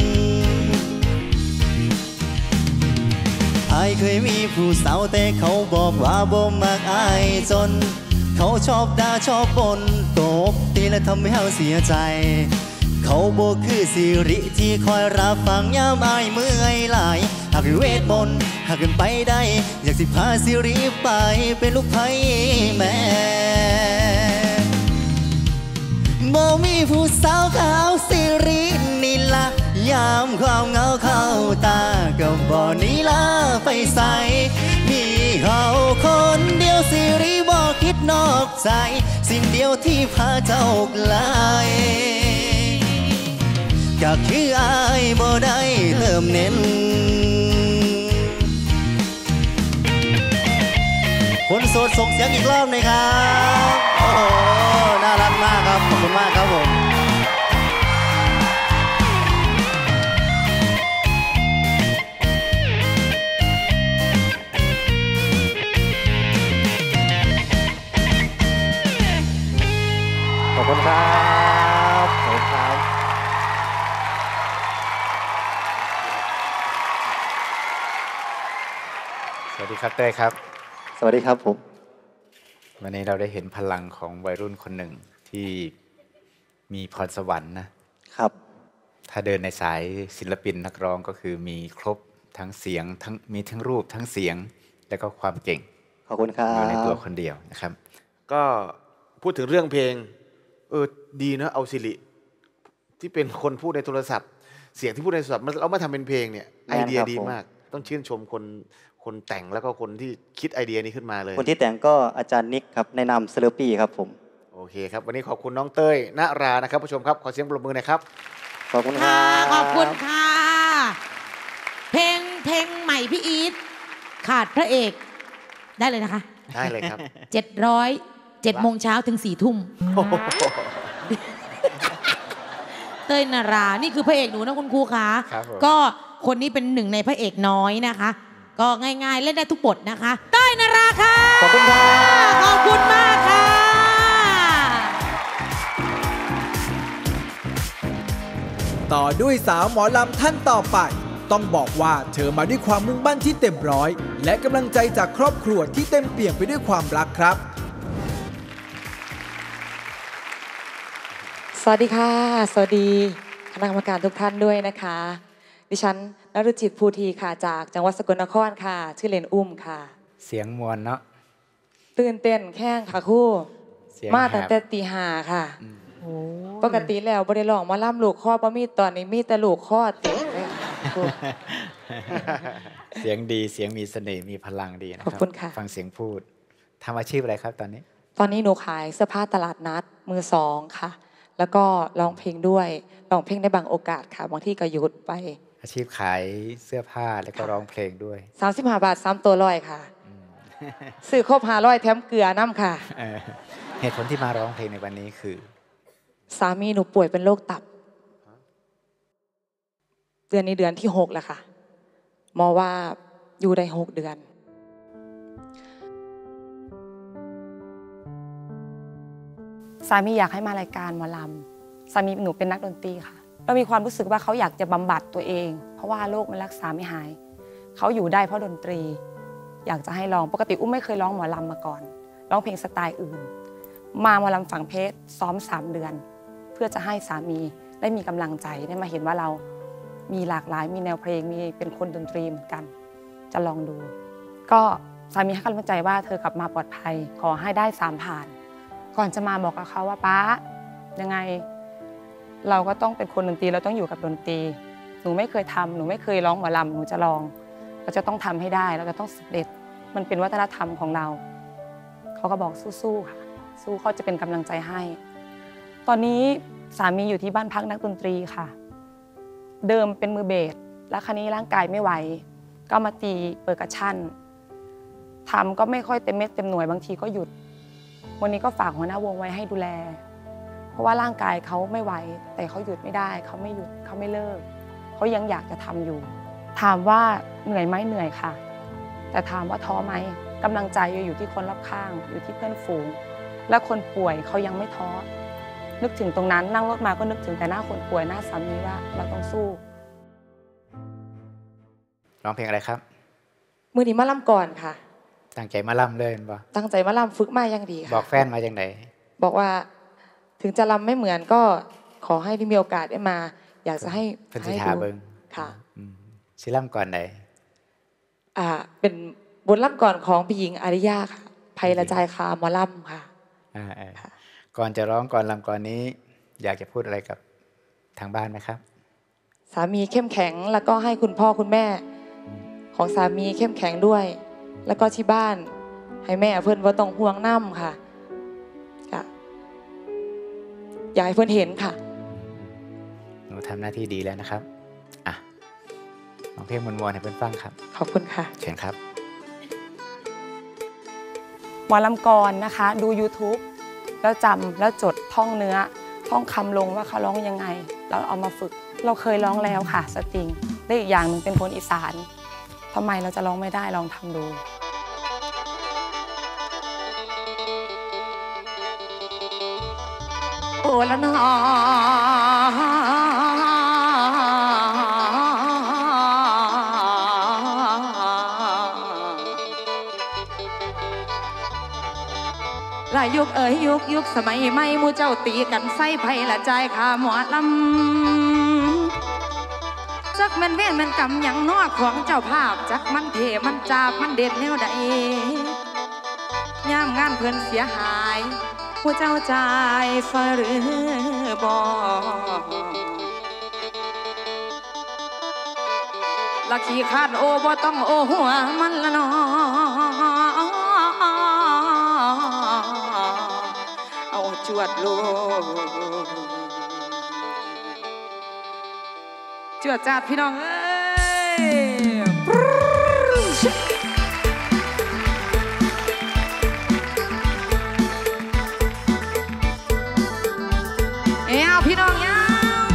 อายเคยมีผู้สาวแต่เขาบอกว่าบ่มักอายจนเขาชอบด่าชอบบ่นตบตีและทำให้เฮาเสียใจเขาบ่คือสิริที่คอยรับฟังยามอายเมื่อยหลายหากเวทมนต์หากเกินไปได้อยากสิพาสิริไปเป็นลูกไผ่แม่บ่มีผู้สาวขาวสิรินี่ละยามความเหงาเข้าตาก็บ่นี้ละไปใส่มีเขาคนเดียวสิริบ่คิดนอกใจสิ่งเดียวที่พาเจ้าไกลก็คืออายบ่ได้เติมเน้นคนโสดส่งเสียงอีกรอบหน่อยครับโอ้โหน่ารักมากครับขอบคุณมากครับผมขอบคุณครับขอบคุณครับสวัสดีครับเต้ยครับสวัสดีครับผมวันนี้เราได้เห็นพลังของวัยรุ่นคนหนึ่งที่มีพรสวรรค์นะครับถ้าเดินในสายศิลปินนักร้องก็คือมีครบทั้งเสียงทั้งมีทั้งรูปทั้งเสียงและก็ความเก่งขอบคุณครับอยู่ในตัวคนเดียวนะครับก็พูดถึงเรื่องเพลงเออดีนะเอาสิริที่เป็นคนพูดในโทรศัพท์เสียงที่พูดในโทรศัพท์เรามาทำเป็นเพลงเนี่ยไอเดียดีมากต้องชื่นชมคนคนแต่งแล้วก็คนที่คิดไอเดียนี้ขึ้นมาเลยคนที่แต่งก็อาจารย์นิกครับในนามเซเลปี้ครับผมโอเคครับวันนี้ขอบคุณน้องเต้ยณรานะครับผู้ชมครับขอเสียงปรบมือหน่อยครับขอบคุณค่ะขอบคุณค่ะเพลงเพลงใหม่พี่อีทขาดพระเอกได้เลยนะคะได้เลยครับเจ็ดร้อยเจ็ดโมงเช้าถึงสี่ทุ่มเต้ยนารานี่คือพระเอกหนูนะคุณครูคะก็คนนี้เป็นหนึ่งในพระเอกน้อยนะคะก็ง่ายๆเล่นได้ทุกบทนะคะเต้ยนาราค่ะขอบคุณค่ะขอบคุณมากค่ะต่อด้วยสาวหมอลำท่านต่อไปต้องบอกว่าเธอมาด้วยความมุ่งมั่นที่เต็มร้อยและกำลังใจจากครอบครัวที่เต็มเปี่ยมไปด้วยความรักครับสวัสดีค่ะสวัสดีคณะกรรมการทุกท่านด้วยนะคะดิฉันนฤจิตภูทีค่ะจากจังหวัดสกลนครค่ะชื่อเลนอุ้มค่ะเสียงมวลเนาะตื่นเต้นแข้งค่ะคู่มาตั้งแต่ตีห้าค่ะปกติแล้วบริลองมาล่ำลูกข้อบ่มีตอนนี้มีแต่ลูกข้อติดเลยเสียงดีเสียงมีเสน่ห์มีพลังดีนะครับขอบคุณค่ะฟังเสียงพูดทำอาชีพอะไรครับตอนนี้ตอนนี้หนูขายเสื้อผ้าตลาดนัดมือสองค่ะแล้วก็ร้องเพลงด้วยร้องเพลงในบางโอกาสค่ะบางที่ก็หยุดไปอาชีพขายเสื้อผ้าแล้วก็ร้องเพลงด้วยสามสิบห้าบาทสามตัวร้อยค่ะซื้อครบห้าร้อยแถมเกลือน้ำค่ะเหตุผลที่มาร้องเพลงในวันนี้คือสามีหนูป่วยเป็นโรคตับเดือนนี้เดือนที่หกแล้วค่ะหมอว่าอยู่ได้หกเดือนสามีอยากให้มารายการหมอลำสามีหนูเป็นนักดนตรีค่ะเรามีความรู้สึกว่าเขาอยากจะบำบัดตัวเองเพราะว่าโรคมันรักษาไม่หายเขาอยู่ได้เพราะดนตรีอยากจะให้ร้องปกติอุ้มไม่เคยร้องหมอลำมาก่อนร้องเพลงสไตล์อื่นมาหมอลำฝั่งเพชรซ้อมสามเดือนเพื่อจะให้สามีได้มีกำลังใจได้มาเห็นว่าเรามีหลากหลายมีแนวเพลงมีเป็นคนดนตรีเหมือนกันจะลองดูก็สามีให้กำลังใจว่าเธอกลับมาปลอดภัยขอให้ได้สามผ่านก่อนจะมาบอกกับเขาว่าป้ายังไงเราก็ต้องเป็นคนดนตรีเราต้องอยู่กับดนตรีหนูไม่เคยทำหนูไม่เคยร้องหมอลำหนูจะลองเราจะต้องทำให้ได้เราจะต้องสำเร็จมันเป็นวัฒนธรรมของเราเขาก็บอกสู้ๆค่ะสู้เขาจะเป็นกำลังใจให้ตอนนี้สามีอยู่ที่บ้านพักนักดนตรีค่ะเดิมเป็นมือเบสแล้วคราวนี้ร่างกายไม่ไหวก็มาตีเปอร์คัชชั่นทำก็ไม่ค่อยเต็มเม็ดเต็มหน่วยบางทีก็หยุดวันนี้ก็ฝากหัวหน้าวงไว้ให้ดูแลเพราะว่าร่างกายเขาไม่ไหวแต่เขาหยุดไม่ได้เขาไม่หยุดเขาไม่เลิกเขายังอยากจะทำอยู่ถามว่าเหนื่อยไหมเหนื่อยค่ะแต่ถามว่าท้อไหมกำลังใจอยู่ที่คนรอบข้างอยู่ที่เพื่อนฝูงและคนป่วยเขายังไม่ท้อนึกถึงตรงนั้นนั่งรถมาก็นึกถึงแต่หน้าคนป่วยหน้าสามีว่าเราต้องสู้ร้องเพลงอะไรครับมือนี้มาล่ำก่อนค่ะตั้งใจมาล่ำเลยป่ะตั้งใจมาล่ำฝึกมาอย่างดีค่ะบอกแฟนมาอย่างไรบอกว่าถึงจะล่ำไม่เหมือนก็ขอให้ที่มีโอกาสได้มาอยากจะให้ให้ดูค่ะสิล่ำก่อนไหนอ่าเป็นบทล่ำก่อนของพี่หญิงอาริยาค่ะไพละใจคาหมอล่ำค่ะก่อนจะร้องก่อนลำก่อนนี้อยากจะพูดอะไรกับทางบ้านไหมครับสามีเข้มแข็งแล้วก็ให้คุณพ่อคุณแม่ของสามีเข้มแข็งด้วยแล้วก็ที่บ้านให้แม่เพื่อนว่าต้องห่วงน้ำค่ะอยากให้เพื่อนเห็นค่ะหนูทำหน้าที่ดีแล้วนะครับอ่ะร้องเพลงมวลๆให้เพื่อนฟังครับขอบคุณค่ะเชิญครับหมอลำกรนะคะดู YouTube แล้วจำแล้วจดท่องเนื้อท่องคำลงว่าเขาร้องยังไงเราเอามาฝึกเราเคยร้องแล้วค่ะสตริงและอีกอย่างหนึ่งเป็นคนอีสานทำไมเราจะร้องไม่ได้ลองทำดูโอ้ละนอหลายยุคเอ่ยยุคยุคสมัยใหม่มูเจ้าตีกันไส้ไผ่ละใจขาหมอลำจักมันเว้นมันกำยังนอกของเจ้าภาพจักมันเทมันจาบมันเด็ดแนวใดย่ามงานเพื่อนเสียหายผู้เจ้าใจฝ่าหรือบ่ละขี้คาดโอบ่ต้องโอหัวมันละน้อเอาจวดโลจวดจัดพี่น้องเอ้ยเอ้าพี่น้องยาว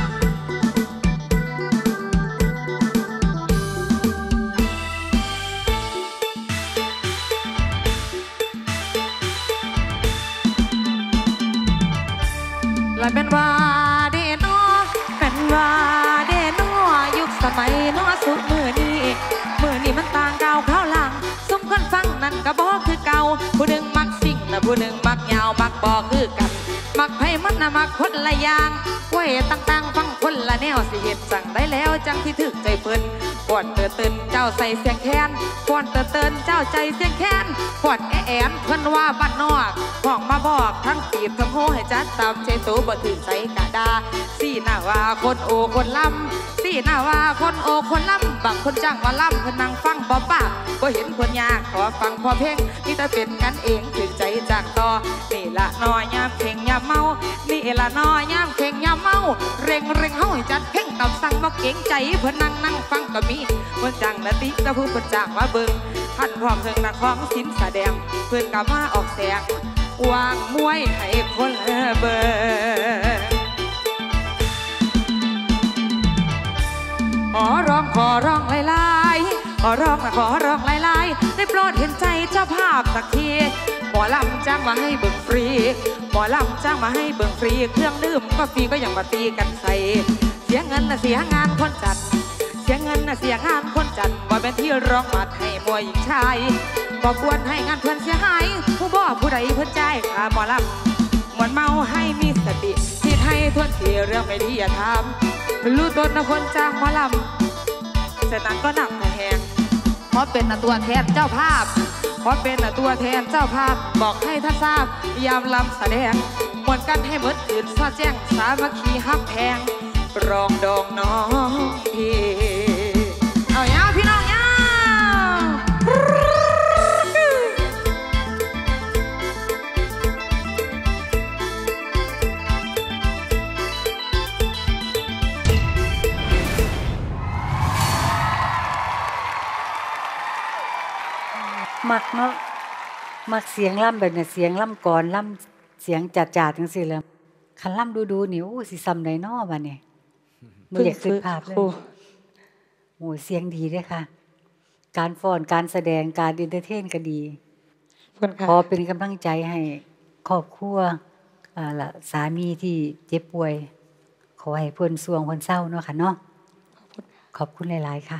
และเป็นว่าเดนอเป็นว่าเดนอยุคสมัยนอสุดมือนี้มือนี้มันต่างเก่าเข้าหลังสมคนฟังนั่นก็บอกคือเก่าผู้หนึ่งมักสิ่งแต่ผู้หนึ่งมักยาวมักบอกคือกันมักไพ่มันน่ะมักคนละอย่างเว้ยต่างๆฟังคนละแนวสิเหตุสั่งได้แล้วจังที่ถึกใจเพิ่นปวดเตือนเตือนเจ้าใส่เสียงแค้นปวดเตือนเตือนเจ้าใจเสียงแค้นปวดแอแอนเพิ่นว่าบ้านนอกห้องมาบอกทั้งปีบทั้งโหให้จัดตามใจตัวบ่ถึงใจกะดาสี่หน้าว่าคนโอคนลำสี่หน้าว่าคนโอคนลำบางคนจ้างว่าลำเพิ่นนั่งฟังบ่ปากบ่เห็นคนยากขอฟังพอเพลงมีแต่เป็นกันเองถึงใจจากต่อนี่ละน้อยยามเพ่งยามเมานี่ละน้อยยามเพ่งยามเมาเร่งเร่งเฮาให้จัดเพ่งตามสั่งบ่เก่งใจเพิ่นนั่งนั่งฟังก็มีเพิ่นจ้างนาติก็ผู้เพิ่นจ้างว่าเบิ่งท่านพร้อมเพิ่งนักของศิลป์แสดงเพิ่นก็มาออกแสงวางมวยให้คนเบิ่งขอร้องขอร้องหลายๆขอร้องนะขอร้องหลายๆได้โปรดเห็นใจเจ้าภาพสักทีหมอลำจ้างมาให้เบิ่งฟรีหมอลำจ้างมาให้เบิ่งฟรีเครื่องดื่มก็ฟรีก็ยังมาตีกันใส่เสียเงินนะเสียงานคนจัดเสียเงินนะเสียงานคนจัดบ่เป็นที่ร้องบัดให้มวยหญิงชายบ่ควรให้งานเพื่อนเสียหายผู้บ่ผู้ใดเพื่อนใจค่าหมอลำมวนเมาให้มีสติคิดให้ทวนทีเรื่องไม่ดีอย่าทำรู้ตนนะคนจ้างหมอลำฉะนั้นก็หนักแหงเพราะเป็นตัวแทนเจ้าภาพเพราะเป็นตัวแทนเจ้าภาพบอกให้ท่านทราบยามลำแสดงมวนกันให้หมดอื่นซาแจ้งสามัคคีฮักแพงรองดองน้องพี่เอายาวพี่น้องยาวมักเนาะมักเสียงล่ำแบบเนี่ยเสียงล่ำก่อนล่ำเสียงจัดจัดจังสิเลยคันล่ำดูดูนี่โอ้สิซ้ำไดนอบ้าเนี่ยไม่อยากคิดภาพเลยโอ้เสียงดีด้วยค่ะการฟ้อนการแสดงการเอนเตอร์เทนก็ดีขอเป็นกำลังใจให้ครอบครัวละสามีที่เจ็บป่วยขอให้เพิ่นสวงเพิ่นเศร้าเนาะค่ะเนาะขอบคุณหลายๆค่ะ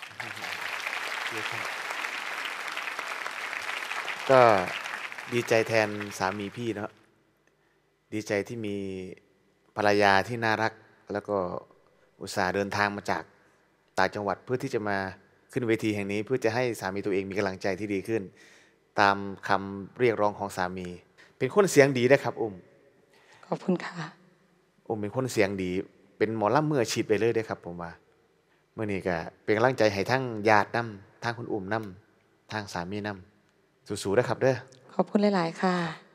ก็ดีใจแทนสามีพี่เนาะดีใจที่มีภรรยาที่น่ารักแล้วก็อุตส่าห์เดินทางมาจากต่างจังหวัดเพื่อที่จะมาขึ้นเวทีแห่งนี้เพื่อจะให้สามีตัวเองมีกำลังใจที่ดีขึ้นตามคำเรียกร้องของสามีเป็นคนเสียงดีนะครับอุ้มขอบคุณค่ะอุ้มเป็นคนเสียงดีเป็นหมอลำมืออาชีพไปเลยได้ครับผมว่าเมื่อนี้ก็เป็นกำลังใจให้ทั้งญาตินำทั้งคุณอุ้มนำทางสามีนำสู้ๆนะครับเด้อขอบคุณหลายๆค่ะ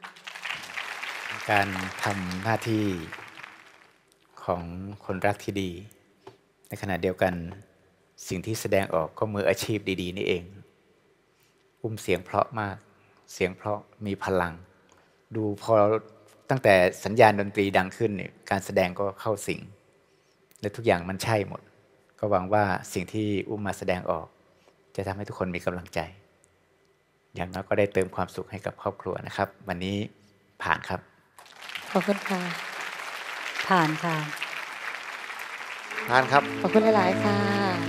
การทำหน้าที่ของคนรักที่ดีในขณะเดียวกันสิ่งที่แสดงออกก็มืออาชีพดีๆนี่เองอุ้มเสียงเพราะมากเสียงเพราะมีพลังดูพอตั้งแต่สัญญาณดนตรีดังขึ้นเนี่ยการแสดงก็เข้าสิงและทุกอย่างมันใช่หมดก็หวังว่าสิ่งที่อุ้มมาแสดงออกจะทำให้ทุกคนมีกำลังใจอย่างน้อยก็ได้เติมความสุขให้กับครอบครัวนะครับวันนี้ผ่านครับขอบคุณค่ะผ่านค่ะผ่านครับขอบคุณหลายๆค่ะ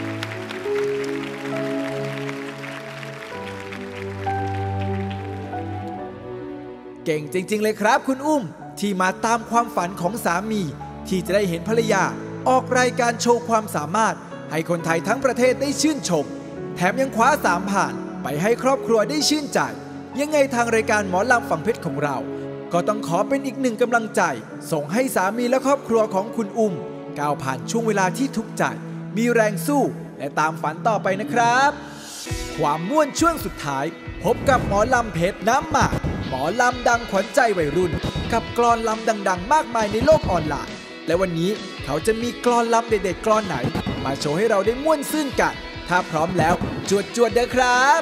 เก่งจริงๆเลยครับคุณอุ้มที่มาตามความฝันของสามีที่จะได้เห็นภรรยาออกรายการโชว์ความสามารถให้คนไทยทั้งประเทศได้ชื่นชมแถมยังคว้าสามผ่านไปให้ครอบครัวได้ชื่นใจยังไงทางรายการหมอลำฝั่งเพชรของเราก็ต้องขอเป็นอีกหนึ่งกำลังใจส่งให้สามีและครอบครัวของคุณอุ้มก้าวผ่านช่วงเวลาที่ทุกข์ใจมีแรงสู้และตามฝันต่อไปนะครับความม่วนช่วงสุดท้ายพบกับหมอลำเพชรน้ำหมากหมอลำดังขวัญใจวัยรุ่นกับกลอนลำดังๆมากมายในโลกออนไลน์และวันนี้เขาจะมีกลอนลำเด็ดๆกลอนไหนมาโชว์ให้เราได้ม่วนซื่นกันถ้าพร้อมแล้วจวดจวดเด้อครับ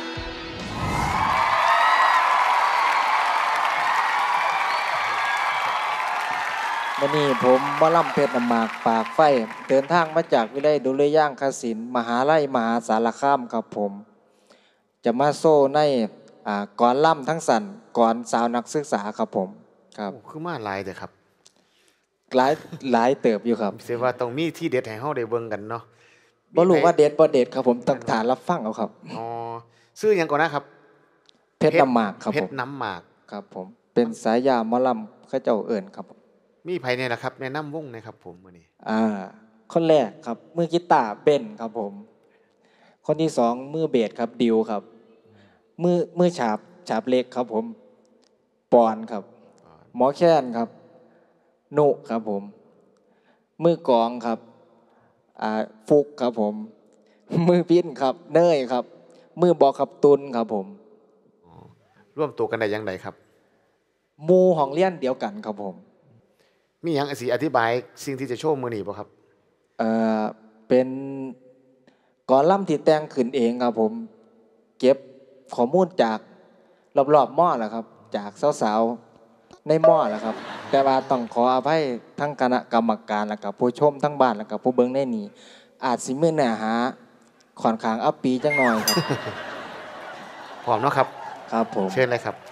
วันนี้ผมหมอลำเพชรน้ำหมากปากไฟเดินทางมาจากวิไลดุริยางคศิลป์มหาลัยมหาสารคามครับผมจะมาโซ่ในก่อนล่ำทั้งสันก่อนสาวนักศึกษาครับผมครับคือมาหลายเด้อครับหลายหลายเติบอยู่ครับเสียว่าต้องมีที่เด็ดให้เฮาได้เบิ่งกันเนาะบ่รู้ว่าเด็ดบ่เด็ดครับผมต้องฐานรับฟังเอาครับอ๋อชื่อหยังก่อนนะครับเพชรน้ำหมากครับผมเพชรน้ำหมากครับผมเป็นสายาหมอลำเขาเจ้าเอิ้นครับมีไผเนี่ยล่ะครับแนะนำวงหน่อยครับผมมื้อนี้อ่าคนแรกครับมือกีตาร์เบนครับผมคนที่สองมือเบสครับดิวครับมือมือฉาบฉาบเล็กครับผมปอนครับหมอแค้นครับนุครับผมมือกองครับอ่าฟุกครับผมมือพิ้นครับเนยครับมือบอกครับตุนครับผมร่วมตัวกันได้ยังไงครับหมู่ห้องเรียนเดียวกันครับผมมีหยังสิอธิบายสิ่งที่จะโชว์มื้อนี้บ่ครับเอ่อเป็นก่อนล่ำที่แต่งขึ้นเองครับผมเก็บข้อมูลจากรอบๆม้อแหละครับจากสาวๆในม้อแหละครับแต่ว่าต้องขออภัยทั้งคณะกรรมการและกับผู้ชมทั้งบ้านและกับผู้เบิ่งในนี้อาจสิมีเนื้อหาค่อนข้างอัปปีจังหน่อยครับพร้อมเนาะครับครับผมเชิญเลยครับ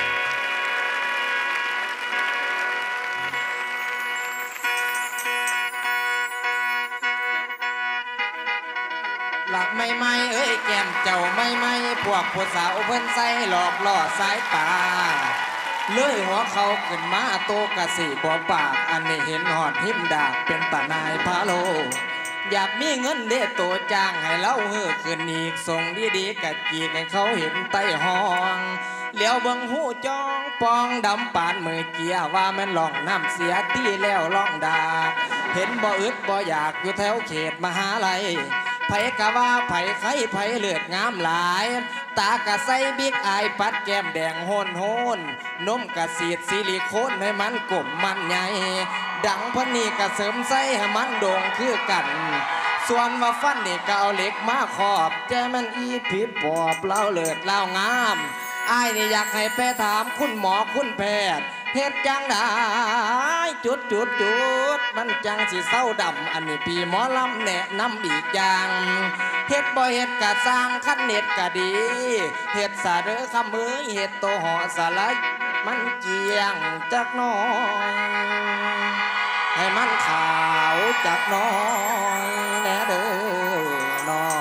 หลักไม่ไม่เอ้ยแก้มเจ้าไม่ไม่พวกผู้สาวเพิ่นใส่หลอกล่อสายตาเลื่อยหัวเขาขึ้นมาโตกะสีบ่ปากอันนี้เห็นหอดหิมดากเป็นตานายพาโลอยากมีเงินเด้โตจ้างให้เล่าเฮือขึ้นอีกส่งดีๆกะกีดให้เขาเห็นใต้ห้องเหลียวเบิ่งหูจ้องปองดำปานมือเกียว่าแม่นล่องน้ำเสียที่แล้วล่องดาเห็นบ่อึดบ่อยากอยู่แถวเขตมหาลัยไผกะว่าไผไข่ไผเลือดงามหลายตากะใส่บิ๊กอายปัดแก้มแดงโหนโหนนมกะสีดซิลิโคนให้มันกลมมันใหญ่ดังพนี่กะเสริมใส่ให้มันโด่งคือกันส่วนว่าฟันนี่ก็เอาเหล็กมาขอบแจมันอีผิดปอบเล่าเลือดเล่างามอายนี่อยากให้ไปถามคุณหมอคุณแพทย์เฮ็ดจังได้จุดจุดจุดมันจังสิเศร้าดำอันนี้พี่หมอลำแนะนำอีกอย่างเฮ็ดบ่เฮ็ดกะสร้างคันเน็ดกะดีเฮ็ดสาเด้อคำมือเฮ็ดโตห่อสลายมันเจียงจักน้อยให้มันขาวจักน้อยแน่เด้อน้อ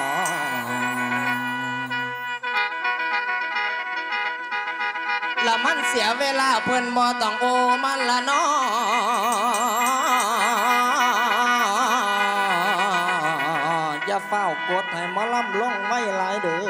ละมันเสียเวลาเพิ่นบ่ต้องโอมันละน้ออย่าเฝ้ากดให้หมอลำลงไม่หลายเด้อ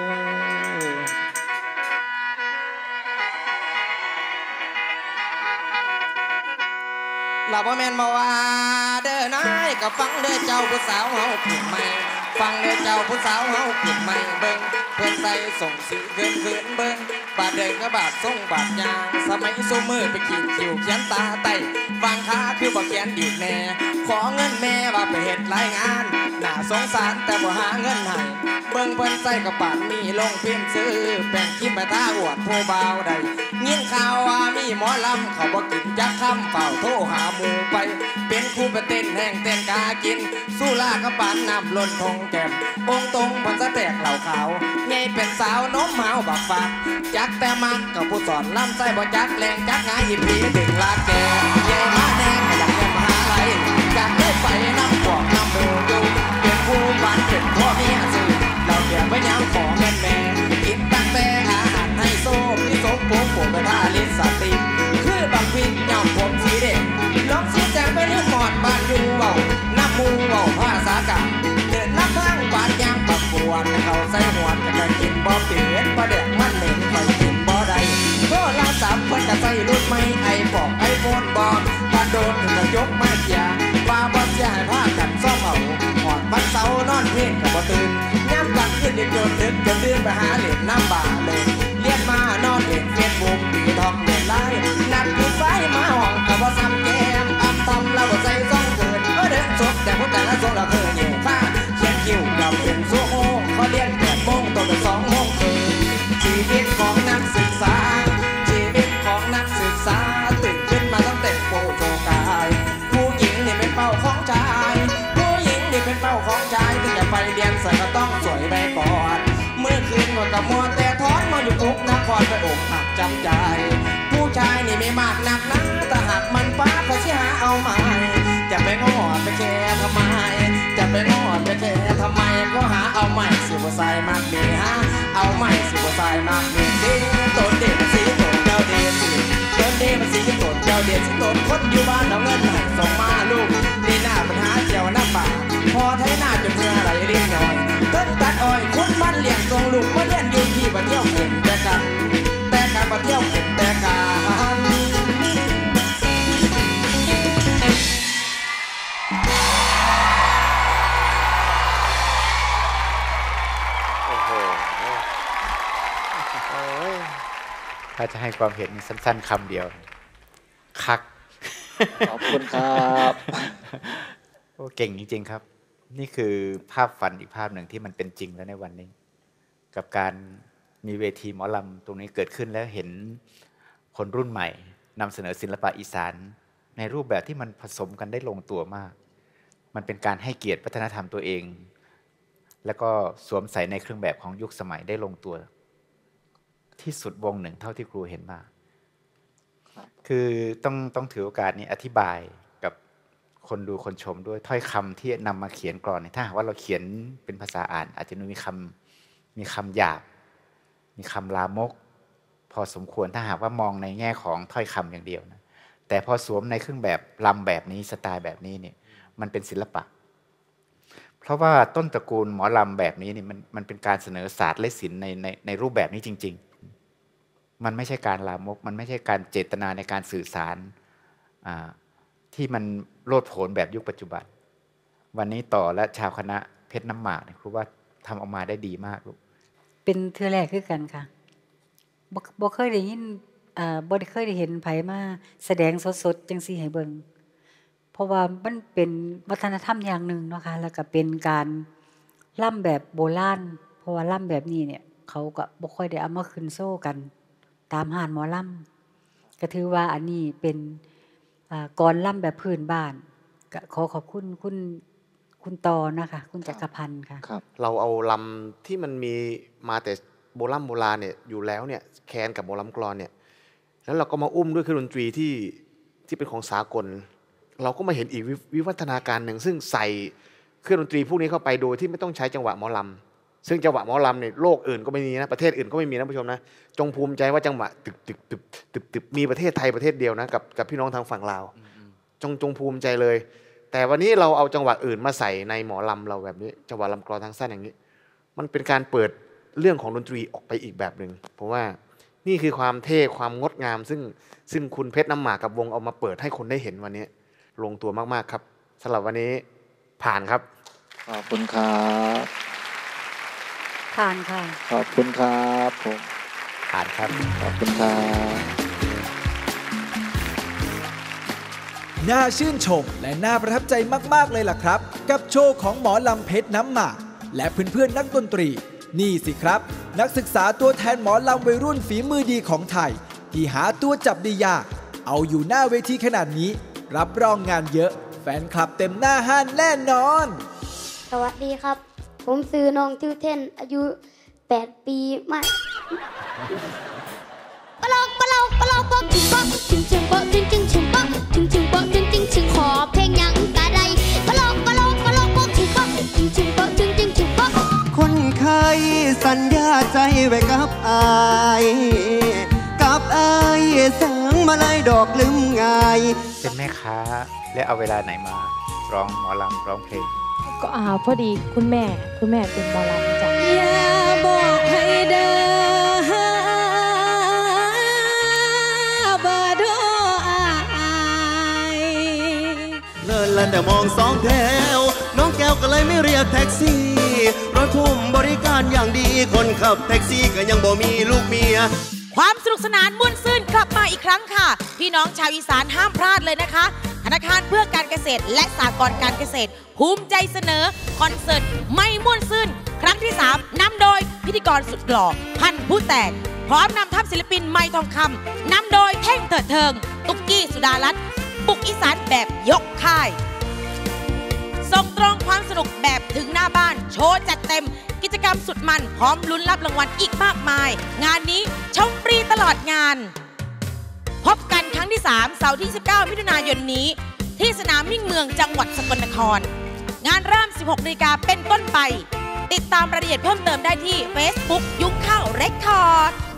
ละบ่แม่นมาว่าเด้อนายก็ฟังเด้อเจ้าผู้สาวเฮาขึ้นใหม่ฟังเด้อเจ้าผู้สาวเฮาขึ้นใหม่เบิ่งเพิ่นใส่ส่งสีเกินเกินเบิ่งบาดเดินก็บาดส่งบาดยางสมัยซูมือไปขีดคิวเขียนตาไตวางขาคือบ่เขียนอีกแน่ขอเงินแม่ว่าไปเฮ็ดรายงานน่าสงสารแต่บ่หาเงินให้เบิ่งเพิ่นใส่กระปานมีลงพิมพ์ซื้อแป้งคิมไปท่าอวดผู้บ่าวใดยินข่าวว่ามีหมอลำเขาบ่กินจักคำเฝ้าโทรหาหมู่ไปเป็นครูไปเต้นแห้งเต้นกากินสู้ลากระปานน้ำล้นทงแก้มองตรงพันสะแตกเหล่าขาวใหญ่เป็นสาวน้มเมาบักฝากจักแต่มักกับผู้สอนลำไส้บ่จักแรงจักงายอีพีดึงลากแกใหญ่มาแดงอยากแก้มหาไหลจากได้ไปน้ำบอกน้ำมูดูเป็นผู้บ้านเป็นพ่อเมียสื่อเราเก็บไว้ยังขอเงินแม่กินตั้งแต่อาหารไฮโซพี่สมโป๊ะโป๊ะกระทาลิ้นสติคือบางพิษย่อมผมสีเด็กลองชี้แจงไปเรื่องหมอดบ้านอยู่เบาน้ำมูเบาภาษากาเดินน้ำทางบาดยางปักปวนเขาใส่หัวกันกินบ่เปลี่ยนบ่เด็กมันเหม็นไปกินบ่ได้โทรศัพท์เพิ่นก็ใส่รุ่นไม่ไอบอกไอโฟนบอกถ้าโดนถึงก็ยกไม้เกียร์ว่าบ่เสียให้พากันซ่อมเอาหอดวันเสาร์นอนเพ่งกับบ่บ่ตื่นย้ำกลางคืนเด็กโดนดึกจนดื่นไปหาเล่นน้ำบาเลยเรียนมานอนเล่นเฟซบุ๊กตีทองเล่นไลน์นัดผู้ชายมาห้องกับว่าซ้ำแก้มอ้ำตำแล้วบ่ใจซ่องเกินก็เดินจบแต่พวกแต่ละทรงเราเคยอยู่ข้างเขียนคิวกับเป็นโซ่โง่เขาเรียนแปดโมงตัวเป็นสองโมงคืนชีวิตของนักศึกษาชีวิตของนักศึกษาตื่นขึ้นมาตั้งแต่โปโชกายผู้หญิงนี่เป็นเป้าของชายผู้หญิงนี่เป็นเป้าของชายถึงจะไปเรียนสักก็ต้องสวยไปก่อนเมื่อคืนก็กระมัวแต่ทอนมาอยู่กุ๊กนครไปอกหักจำใจผู้ชายนี่ไม่มากนักนะแต่หากมันป้าก็สิหาเอาใหม่จะไปงอดไปแค่ทำไมจะไปงอดไปแค่ทำไมก็หาเอาใหม่สิบใส่มากมีฮะเอาใหม่สิบใส่มากมีสิต้นเด็ดสีต้นเจ้าเด็ดสิต้นเด็ดสีต้นเจ้าเด็ดสิต้นคนอยู่บ้านเอาเงินให้ส่งมาลูกนี่หน้าปัญหาเจียวน้ำป่าพอไทยหน้าจนเมื่อไรเรียกหน่อยต้นตัดอ้อยคุณมันเลี้ยงทรงลูกมาเลี้ยงอยู่ที่บ้านเที่ยวเก่งแต่กันแต่กันมาเที่ยวเก่งแต่กันถ้าจะให้ความเห็นสั้นๆคำเดียวคักขอบคุณครับโอ้เก่งจริงๆครับนี่คือภาพฝันอีกภาพหนึ่งที่มันเป็นจริงแล้วในวันนี้กับการมีเวทีหมอลำตรงนี้เกิดขึ้นแล้วเห็นคนรุ่นใหม่นำเสนอศิลปะอีสานในรูปแบบที่มันผสมกันได้ลงตัวมากมันเป็นการให้เกียรติวัฒนธรรมตัวเองแล้วก็สวมใส่ในเครื่องแบบของยุคสมัยได้ลงตัวที่สุดวงหนึ่งเท่าที่ครูเห็นมาคือต้องต้องถือโอกาสนี้อธิบายกับคนดูคนชมด้วยถ้อยคำที่นำมาเขียนกลอนถ้าหากว่าเราเขียนเป็นภาษาอ่านอาจจะมีคำมีคำหยาบมีคำลามกพอสมควรถ้าหากว่ามองในแง่ของถ้อยคำอย่างเดียวนะแต่พอสวมในเครื่องแบบลำแบบนี้สไตล์แบบนี้เนี่ยมันเป็นศิลปะเพราะว่าต้นตระกูลหมอลำแบบนี้นี่มันมันเป็นการเสนอศาสตร์และศิลป์ในในในรูปแบบนี้จริงๆมันไม่ใช่การลามกมันไม่ใช่การเจตนาในการสื่อสารที่มันโลดโผนแบบยุคปัจจุบันวันนี้ต่อและชาวคณะเพชรน้ำหมากเนี่ยครูว่าทำออกมาได้ดีมากลูกเป็นเทื่อแรกคือกันค่ะบ่บ่เคยได้ยินอ่าบ่ได้เคยได้เห็นไผมาแสดงสดๆจังซี่ให้เบิ่งเพราะว่ามันเป็นวัฒนธรรมอย่างหนึ่งเนาะค่ะแล้วก็เป็นการล่ำแบบโบราณเพราะว่าล่ำแบบนี้เนี่ยเขาก็บ่ค่อยได้เอามาขึ้นโซ่กันตามห้านหมอล่ำก็ถือว่าอันนี้เป็นอ่ากรล่ำแบบพื้นบ้านก็ขอขอบคุณคุณคุณตอนะคะคุณจักรพันธ์ค่ะครับเราเอาลำที่มันมีมาแต่โบราณโบราณเนี่ยอยู่แล้วเนี่ยแคนกับหมอลำกลอนเนี่ยแล้วเราก็มาอุ้มด้วยเครื่องดนตรีที่ที่เป็นของสากลเราก็มาเห็นอีกวิวัฒนาการหนึ่งซึ่งใส่เครื่องดนตรีพวกนี้เข้าไปโดยที่ไม่ต้องใช้จังหวะหมอลำซึ่งจังหวะหมอลำเนี่ยโลกอื่นก็ไม่มีนะประเทศอื่นก็ไม่มีนะผู้ชมนะจงภูมิใจว่าจังหวะตึกตึกตึกตึกตึกมีประเทศไทยประเทศเดียวนะกับกับพี่น้องทางฝั่งลาวจงจงภูมิใจเลยแต่วันนี้เราเอาจังหวะอื่นมาใส่ในหมอลำเราแบบนี้จังหวะลำกลอนทางสั้นอย่างนี้มันเป็นการเปิดเรื่องของดนตรีออกไปอีกแบบหนึ่งเพราะว่านี่คือความเท่ความงดงามซึ่งซึ่งคุณเพชรน้ำหมากกับวงเอามาเปิดให้คนได้เห็นวันนี้ลงตัวมากๆครับสำหรับวันนี้ผ่านครับขอบคุณครับผ่านค่ะขอบคุณครับผมผ่านครับขอบคุณครับน่าชื่นชมและน่าประทับใจมากๆเลยล่ะครับกับโชว์ของหมอลำเพชรน้ำหมากและเพื่อนๆนักดนตรีนี่สิครับนักศึกษาตัวแทนหมอลำวัยรุ่นฝีมือดีของไทยที่หาตัวจับได้ยากเอาอยู่หน้าเวทีขนาดนี้รับรองงานเยอะแฟนคลับเต็มหน้าห้านแน่นอนสวัสดีครับผมซื้อน้องทิวเทนอายุแปดปีมาปะลอกปะลอกปะลอกปอกจึงปอกจึงจึงปอกจึงจึงจึงปอกจึงจึงปอกจึงจึงจึงขอเพลงยังกะไดปะลอกปะลอกปะลอกปอกจึงปอกจึงจึงปอกจึงจึงจึงปอกคนเคยสัญญาใจไว้กับอายกับอายสังมาลายดอกลืมง่ายเป็นแม่ค้าและเอาเวลาไหนมาร้องหมอลำร้องเพลงก็อ่าพอดีคุณแม่คุณแม่เป็นหมอลำจ้ะอย่าบอกให้เด้อบ่โดอายเลิศลันแต่มองสองแถวน้องแก้วก็เลยไม่เรียกแท็กซี่รถทุ่มบริการอย่างดีคนขับแท็กซี่ก็ยังบ่มีลูกเมียความสนุกสนานม่วนซื่นกลับมาอีกครั้งค่ะพี่น้องชาวอีสานห้ามพลาดเลยนะคะธนาคารเพื่อการเกษตรและสหกรณ์การเกษตรภูมิใจเสนอคอนเสิร์ตไม่ม่วนซื่นครั้งที่สามนำโดยพิธีกรสุดหล่อพันผู้แตกพร้อมนำทัพศิลปินไม้ทองคำนำโดยเท่งเถิดเทิงตุ๊กกี้สุดารัตน์บุกอีสานแบบยกค่ายส่งตรงความสนุกแบบถึงหน้าบ้านโชว์จัดเต็มกิจกรรมสุดมันพร้อมลุ้นรับรางวัลอีกมากมายงานนี้ชมฟรีตลอดงานพบกันครั้งที่สามเสาร์ที่สิบเก้ามิถุนายนนี้ที่สนามมิ่งเมืองจังหวัดสกลนครงานเริ่มสิบหกนาฬิกาเป็นต้นไปติดตามรายละเอียดเพิ่มเติมได้ที่ Facebook ยุ้งข้าวเรคคอร์ด